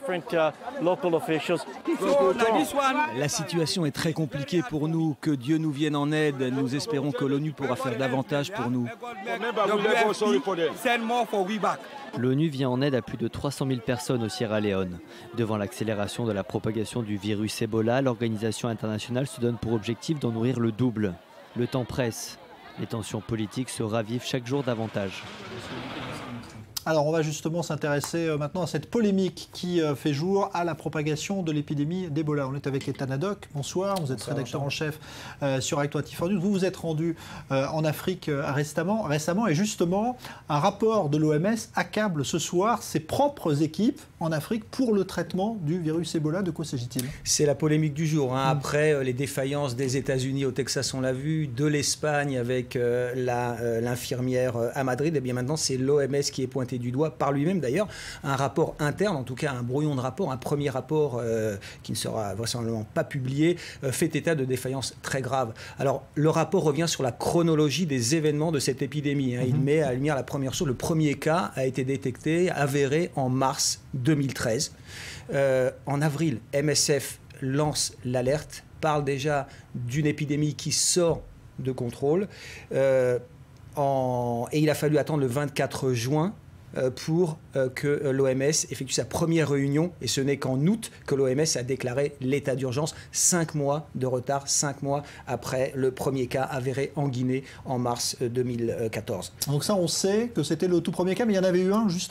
La situation est très compliquée pour nous, que Dieu nous vienne en aide. Nous espérons que l'ONU pourra faire davantage pour nous. L'ONU vient en aide à plus de 300 000 personnes au Sierra Leone. Devant l'accélération de la propagation du virus Ebola, l'organisation internationale se donne pour objectif d'en nourrir le double. Le temps presse. Les tensions politiques se ravivent chaque jour davantage. Alors on va justement s'intéresser maintenant à cette polémique qui fait jour à la propagation de l'épidémie d'Ebola. On est avec Ethan Haddock. Bonsoir, vous êtes rédacteur en chef sur Actuality4 News. Vous vous êtes rendu en Afrique récemment et justement un rapport de l'OMS accable ce soir ses propres équipes en Afrique pour le traitement du virus Ebola. De quoi s'agit-il? C'est la polémique du jour. Après les défaillances des États-Unis au Texas, on l'a vu, de l'Espagne avec l'infirmière à Madrid, et bien maintenant c'est l'OMS qui est pointé du doigt par lui-même d'ailleurs. Un rapport interne, en tout cas un brouillon de rapport, un premier rapport qui ne sera vraisemblablement pas publié, fait état de défaillances très graves. Alors le rapport revient sur la chronologie des événements de cette épidémie. Il met à la lumière la première chose, le premier cas a été détecté, avéré en mars 2013. En avril, MSF lance l'alerte, parle déjà d'une épidémie qui sort de contrôle. Et il a fallu attendre le 24 juin pour que l'OMS effectue sa première réunion. Et ce n'est qu'en août que l'OMS a déclaré l'état d'urgence. 5 mois de retard, 5 mois après le premier cas avéré en Guinée en mars 2014. Donc ça, on sait que c'était le tout premier cas, mais il y en avait eu un juste avant.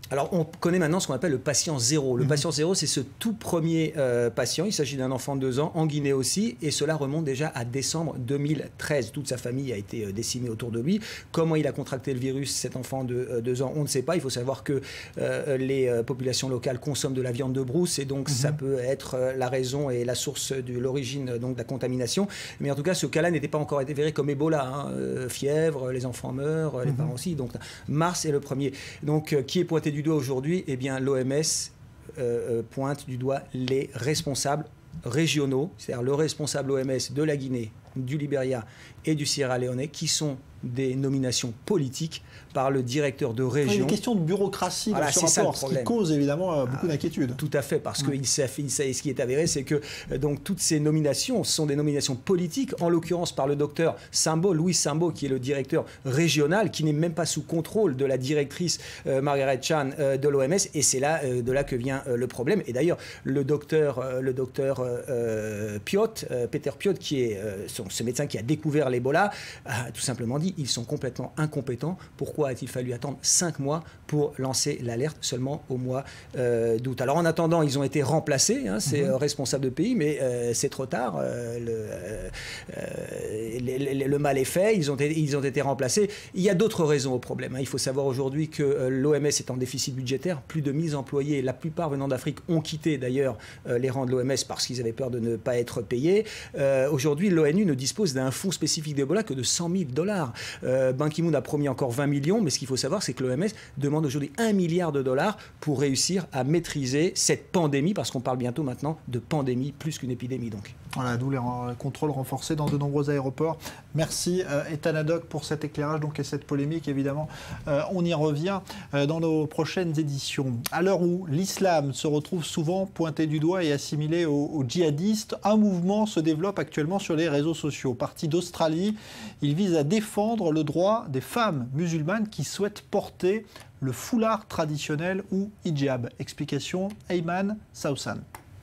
Alors, on connaît maintenant ce qu'on appelle le patient zéro. Le patient zéro, c'est ce tout premier patient. Il s'agit d'un enfant de 2 ans, en Guinée aussi, et cela remonte déjà à décembre 2013. Toute sa famille a été décimée autour de lui. Comment il a contracté le virus, cet enfant de 2 ans, on ne sait pas. Il faut savoir que les populations locales consomment de la viande de brousse, et donc ça peut être la raison et la source de l'origine de la contamination. Mais en tout cas, ce cas-là n'était pas encore avéré comme Ebola. Fièvre, les enfants meurent, les parents aussi. Donc, mars est le premier. Donc, qui est pointé du doigt aujourd'hui? Eh bien, l'OMS pointe du doigt les responsables régionaux, c'est-à-dire le responsable OMS de la Guinée, du Libéria et du Sierra Leone, qui sont des nominations politiques par le directeur de région. Il y a une question de bureaucratie dans ce rapport, ce qui cause évidemment beaucoup d'inquiétude. Tout à fait, parce que ce qui est avéré, c'est que donc, toutes ces nominations sont des nominations politiques, en l'occurrence par le docteur Sambo, Louis Sambo, qui est le directeur régional, qui n'est même pas sous contrôle de la directrice Margaret Chan de l'OMS, et c'est là, de là que vient le problème. Et d'ailleurs, le docteur Piot, Peter Piot, qui est ce médecin qui a découvert l'Ebola, a tout simplement dit ils sont complètement incompétents. Pourquoi a-t-il fallu attendre 5 mois pour lancer l'alerte seulement au mois d'août? Alors en attendant, ils ont été remplacés, ces responsables de pays, mais c'est trop tard. Le mal est fait, ils ont été remplacés. Il y a d'autres raisons au problème. Il faut savoir aujourd'hui que l'OMS est en déficit budgétaire. Plus de 1000 employés, la plupart venant d'Afrique, ont quitté d'ailleurs les rangs de l'OMS parce qu'ils avaient peur de ne pas être payés. Aujourd'hui, l'ONU ne dispose d'un fonds spécifique d'Ebola que de $100 000. Ban Ki-moon a promis encore 20 millions, mais ce qu'il faut savoir, c'est que l'OMS demande aujourd'hui $1 milliard pour réussir à maîtriser cette pandémie, parce qu'on parle bientôt maintenant de pandémie plus qu'une épidémie. Donc. Voilà, d'où les contrôles renforcés dans de nombreux aéroports. Merci Ethan Haddock pour cet éclairage et cette polémique, évidemment. On y revient dans nos prochaines éditions. À l'heure où l'islam se retrouve souvent pointé du doigt et assimilé aux djihadistes, un mouvement se développe actuellement sur les réseaux sociaux. Parti d'Australie, il vise à défendre le droit des femmes musulmanes qui souhaitent porter le foulard traditionnel ou hijab. Explication, Ayman Saousan.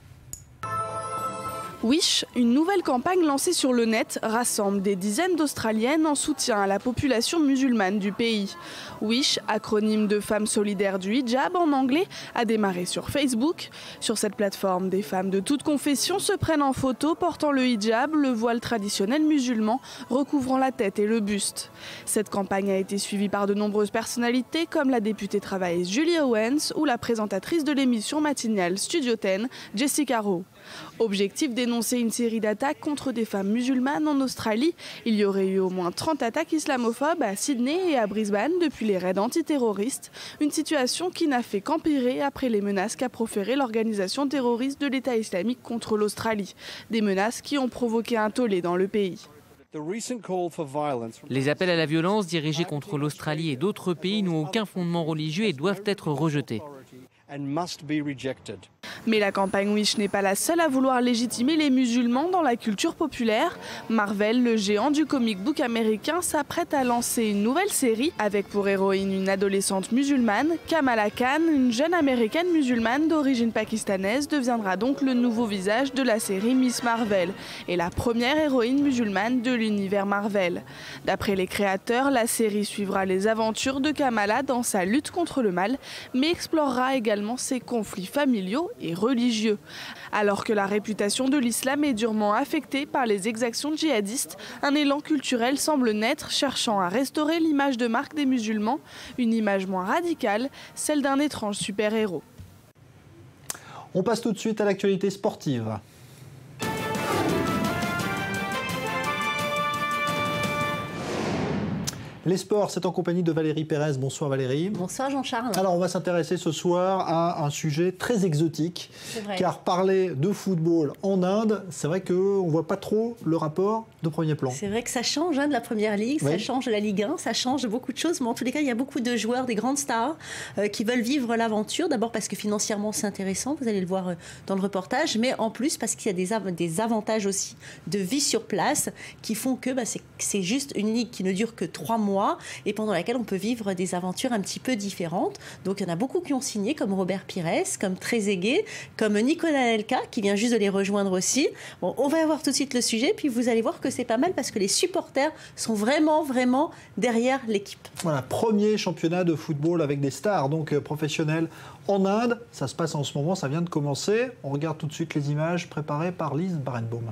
Wish, une nouvelle campagne lancée sur le net, rassemble des dizaines d'Australiennes en soutien à la population musulmane du pays. Wish, acronyme de Femmes solidaires du hijab en anglais, a démarré sur Facebook. Sur cette plateforme, des femmes de toute confession se prennent en photo portant le hijab, le voile traditionnel musulman, recouvrant la tête et le buste. Cette campagne a été suivie par de nombreuses personnalités comme la députée travailleuse Julie Owens ou la présentatrice de l'émission matinale Studio 10, Jessica Rowe. Objectif, dénoncer une série d'attaques contre des femmes musulmanes en Australie. Il y aurait eu au moins 30 attaques islamophobes à Sydney et à Brisbane depuis les raids antiterroristes. Une situation qui n'a fait qu'empirer après les menaces qu'a proférées l'organisation terroriste de l'État islamique contre l'Australie. Des menaces qui ont provoqué un tollé dans le pays. Les appels à la violence dirigés contre l'Australie et d'autres pays n'ont aucun fondement religieux et doivent être rejetés. Mais la campagne Wish n'est pas la seule à vouloir légitimer les musulmans dans la culture populaire. Marvel, le géant du comic book américain, s'apprête à lancer une nouvelle série avec pour héroïne une adolescente musulmane. Kamala Khan, une jeune américaine musulmane d'origine pakistanaise, deviendra donc le nouveau visage de la série Miss Marvel et la première héroïne musulmane de l'univers Marvel. D'après les créateurs, la série suivra les aventures de Kamala dans sa lutte contre le mal, mais explorera également ses conflits familiaux et religieux. Alors que la réputation de l'islam est durement affectée par les exactions djihadistes, un élan culturel semble naître, cherchant à restaurer l'image de marque des musulmans, une image moins radicale, celle d'un étrange super-héros. On passe tout de suite à l'actualité sportive. Les sports, c'est en compagnie de Valérie Pérez. Bonsoir Valérie. Bonsoir Jean-Charles. Alors on va s'intéresser ce soir à un sujet très exotique. Car parler de football en Inde, c'est vrai qu'on ne voit pas trop le rapport de premier plan. C'est vrai que ça change de la Première Ligue, ça change de la Ligue 1, ça change de beaucoup de choses. Mais en tous les cas, il y a beaucoup de joueurs, des grandes stars qui veulent vivre l'aventure. D'abord parce que financièrement c'est intéressant, vous allez le voir dans le reportage. Mais en plus parce qu'il y a des avantages aussi de vie sur place qui font que c'est juste une ligue qui ne dure que 3 mois. mois et pendant laquelle on peut vivre des aventures un petit peu différentes. Donc il y en a beaucoup qui ont signé, comme Robert Pires, comme Trezeguet, comme Nicolas Anelka, qui vient juste de les rejoindre aussi. Bon, on va voir tout de suite le sujet, puis vous allez voir que c'est pas mal parce que les supporters sont vraiment derrière l'équipe. Voilà, premier championnat de football avec des stars donc professionnels en Inde. Ça se passe en ce moment, ça vient de commencer. On regarde tout de suite les images préparées par Lise Barenbaum.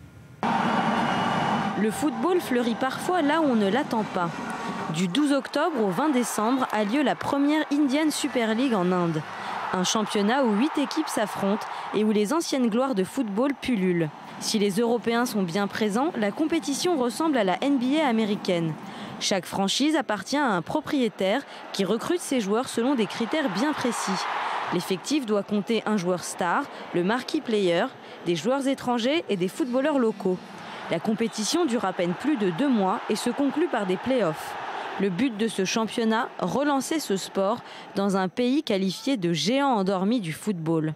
Le football fleurit parfois là où on ne l'attend pas. Du 12 octobre au 20 décembre a lieu la première Indian Super League en Inde. Un championnat où 8 équipes s'affrontent et où les anciennes gloires de football pullulent. Si les Européens sont bien présents, la compétition ressemble à la NBA américaine. Chaque franchise appartient à un propriétaire qui recrute ses joueurs selon des critères bien précis. L'effectif doit compter un joueur star, le marquee player, des joueurs étrangers et des footballeurs locaux. La compétition dure à peine plus de 2 mois et se conclut par des play-offs. Le but de ce championnat, relancer ce sport dans un pays qualifié de géant endormi du football.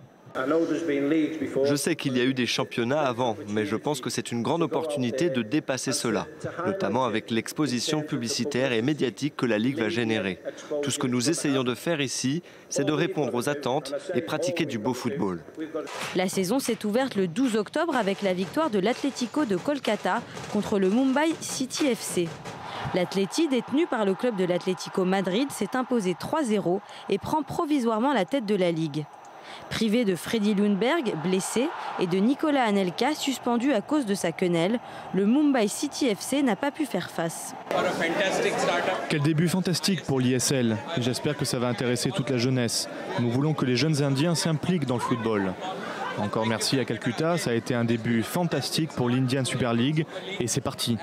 Je sais qu'il y a eu des championnats avant, mais je pense que c'est une grande opportunité de dépasser cela, notamment avec l'exposition publicitaire et médiatique que la Ligue va générer. Tout ce que nous essayons de faire ici, c'est de répondre aux attentes et pratiquer du beau football. La saison s'est ouverte le 12 octobre avec la victoire de l'Atlético de Kolkata contre le Mumbai City FC. L'Atleti, détenu par le club de l'Atlético Madrid, s'est imposé 3-0 et prend provisoirement la tête de la Ligue. Privé de Freddy Ljungberg, blessé, et de Nicolas Anelka, suspendu à cause de sa quenelle, le Mumbai City FC n'a pas pu faire face. Quel début fantastique pour l'ISL. J'espère que ça va intéresser toute la jeunesse. Nous voulons que les jeunes Indiens s'impliquent dans le football. Encore merci à Calcutta, ça a été un début fantastique pour l'Indian Super League et c'est parti.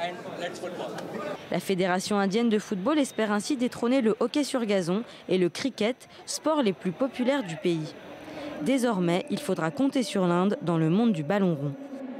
La Fédération indienne de football espère ainsi détrôner le hockey sur gazon et le cricket, sports les plus populaires du pays. Désormais, il faudra compter sur l'Inde dans le monde du ballon rond.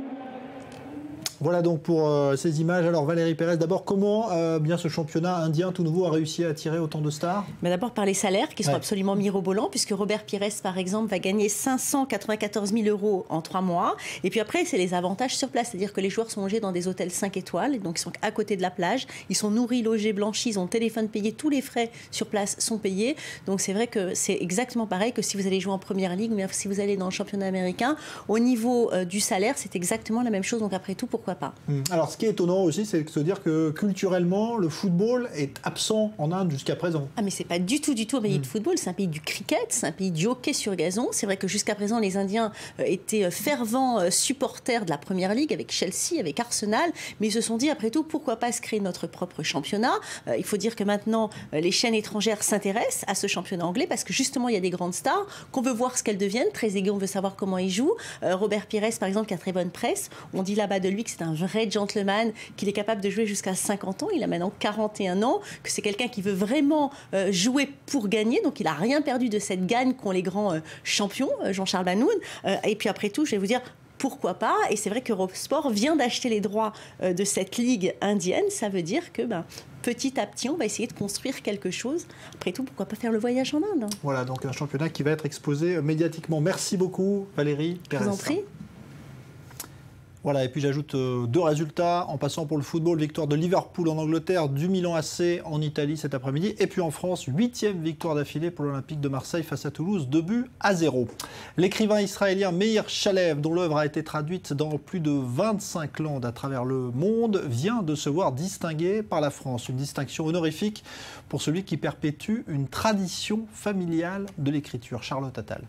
Voilà donc pour ces images. Alors Valérie Pérez, d'abord, comment bien ce championnat indien tout nouveau a réussi à attirer autant de stars? D'abord par les salaires qui sont absolument mirobolants, puisque Robert Pires, par exemple, va gagner 594 000 € en 3 mois. Et puis après, c'est les avantages sur place, c'est-à-dire que les joueurs sont logés dans des hôtels 5 étoiles, donc ils sont à côté de la plage, ils sont nourris, logés, blanchis, ils ont le téléphone payé, tous les frais sur place sont payés. Donc c'est vrai que c'est exactement pareil que si vous allez jouer en Première Ligue, ou bien si vous allez dans le championnat américain. Au niveau du salaire, c'est exactement la même chose, donc après tout, pourquoi pas. Alors, ce qui est étonnant aussi, c'est de se dire que culturellement, le football est absent en Inde jusqu'à présent. Ah, mais c'est pas du tout un pays de football, c'est un pays du cricket, c'est un pays du hockey sur gazon. C'est vrai que jusqu'à présent, les Indiens étaient fervents supporters de la Première Ligue avec Chelsea, avec Arsenal, mais ils se sont dit, après tout, pourquoi pas se créer notre propre championnat. Il faut dire que maintenant, les chaînes étrangères s'intéressent à ce championnat anglais parce que justement, il y a des grandes stars qu'on veut voir ce qu'elles deviennent. Trezeguet, on veut savoir comment il joue. Robert Pires, par exemple, qui a très bonne presse. On dit là-bas de lui que c'est un vrai gentleman, qu'il est capable de jouer jusqu'à 50 ans, il a maintenant 41 ans, que c'est quelqu'un qui veut vraiment jouer pour gagner, donc il n'a rien perdu de cette gagne qu'ont les grands champions, Jean-Charles Banoun. Et puis après tout, je vais vous dire, pourquoi pas? Et c'est vrai qu'Eurosport vient d'acheter les droits de cette ligue indienne, ça veut dire que petit à petit, on va essayer de construire quelque chose. Après tout, pourquoi pas faire le voyage en Inde? Voilà, donc un championnat qui va être exposé médiatiquement. Merci beaucoup Valérie Pérez. Je vous en prie. Voilà, et puis j'ajoute 2 résultats en passant pour le football. Victoire de Liverpool en Angleterre, du Milan AC en Italie cet après-midi. Et puis en France, 8e victoire d'affilée pour l'Olympique de Marseille face à Toulouse, 2-0. L'écrivain israélien Meir Shalev, dont l'œuvre a été traduite dans plus de 25 langues à travers le monde, vient de se voir distingué par la France. Une distinction honorifique pour celui qui perpétue une tradition familiale de l'écriture. Charlotte Attal.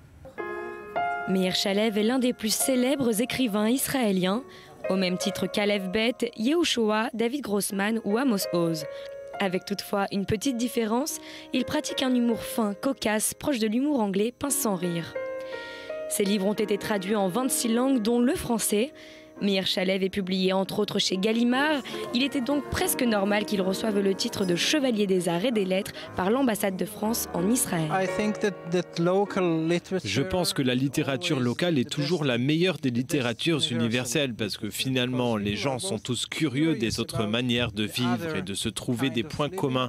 Meir Shalev est l'un des plus célèbres écrivains israéliens, au même titre qu'Aleph Bet, Yehoshua, David Grossman ou Amos Oz. Avec toutefois une petite différence, il pratique un humour fin, cocasse, proche de l'humour anglais, pince sans rire. Ses livres ont été traduits en 26 langues, dont le français. Meir Shalev est publié entre autres chez Gallimard. Il était donc presque normal qu'il reçoive le titre de Chevalier des Arts et des Lettres par l'ambassade de France en Israël. Je pense que la littérature locale est toujours la meilleure des littératures universelles parce que finalement les gens sont tous curieux des autres manières de vivre et de se trouver des points communs.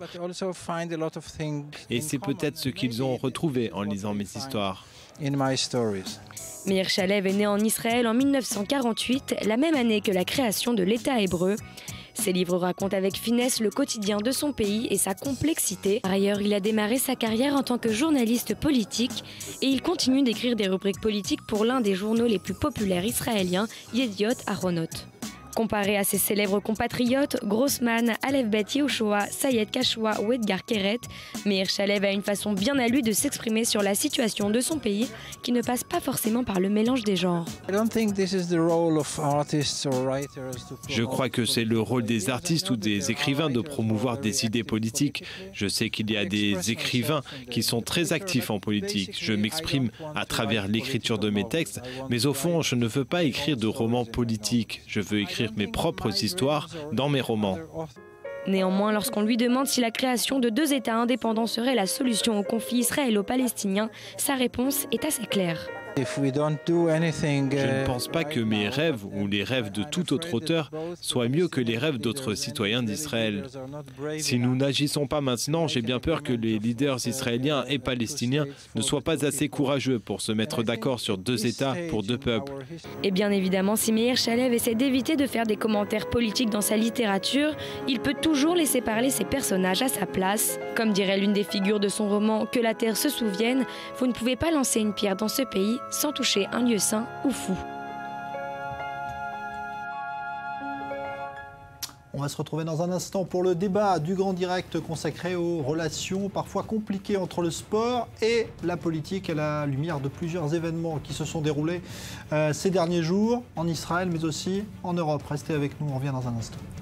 Et c'est peut-être ce qu'ils ont retrouvé en lisant mes histoires. Meir Shalev est né en Israël en 1948, la même année que la création de l'État hébreu. Ses livres racontent avec finesse le quotidien de son pays et sa complexité. Par ailleurs, il a démarré sa carrière en tant que journaliste politique et il continue d'écrire des rubriques politiques pour l'un des journaux les plus populaires israéliens, Yediot Ahronot. Comparé à ses célèbres compatriotes, Grossman, Aleph Bet Yehoshua, Sayed Kashua ou Edgar Keret, Meir Shalev a une façon bien à lui de s'exprimer sur la situation de son pays qui ne passe pas forcément par le mélange des genres. Je crois que c'est le rôle des artistes ou des écrivains de promouvoir des idées politiques. Je sais qu'il y a des écrivains qui sont très actifs en politique. Je m'exprime à travers l'écriture de mes textes, mais au fond, je ne veux pas écrire de romans politiques. Je veux écrire mes propres histoires dans mes romans. Néanmoins, lorsqu'on lui demande si la création de 2 États indépendants serait la solution au conflit israélo-palestinien, sa réponse est assez claire. Je ne pense pas que mes rêves ou les rêves de tout autre auteur soient mieux que les rêves d'autres citoyens d'Israël. Si nous n'agissons pas maintenant, j'ai bien peur que les leaders israéliens et palestiniens ne soient pas assez courageux pour se mettre d'accord sur 2 États pour 2 peuples. Et bien évidemment, si Meir Shalev essaie d'éviter de faire des commentaires politiques dans sa littérature, il peut toujours laisser parler ses personnages à sa place. Comme dirait l'une des figures de son roman « Que la terre se souvienne », vous ne pouvez pas lancer une pierre dans ce pays sans toucher un lieu saint ou fou. On va se retrouver dans un instant pour le débat du Grand Direct consacré aux relations parfois compliquées entre le sport et la politique à la lumière de plusieurs événements qui se sont déroulés ces derniers jours en Israël mais aussi en Europe. Restez avec nous, on revient dans un instant.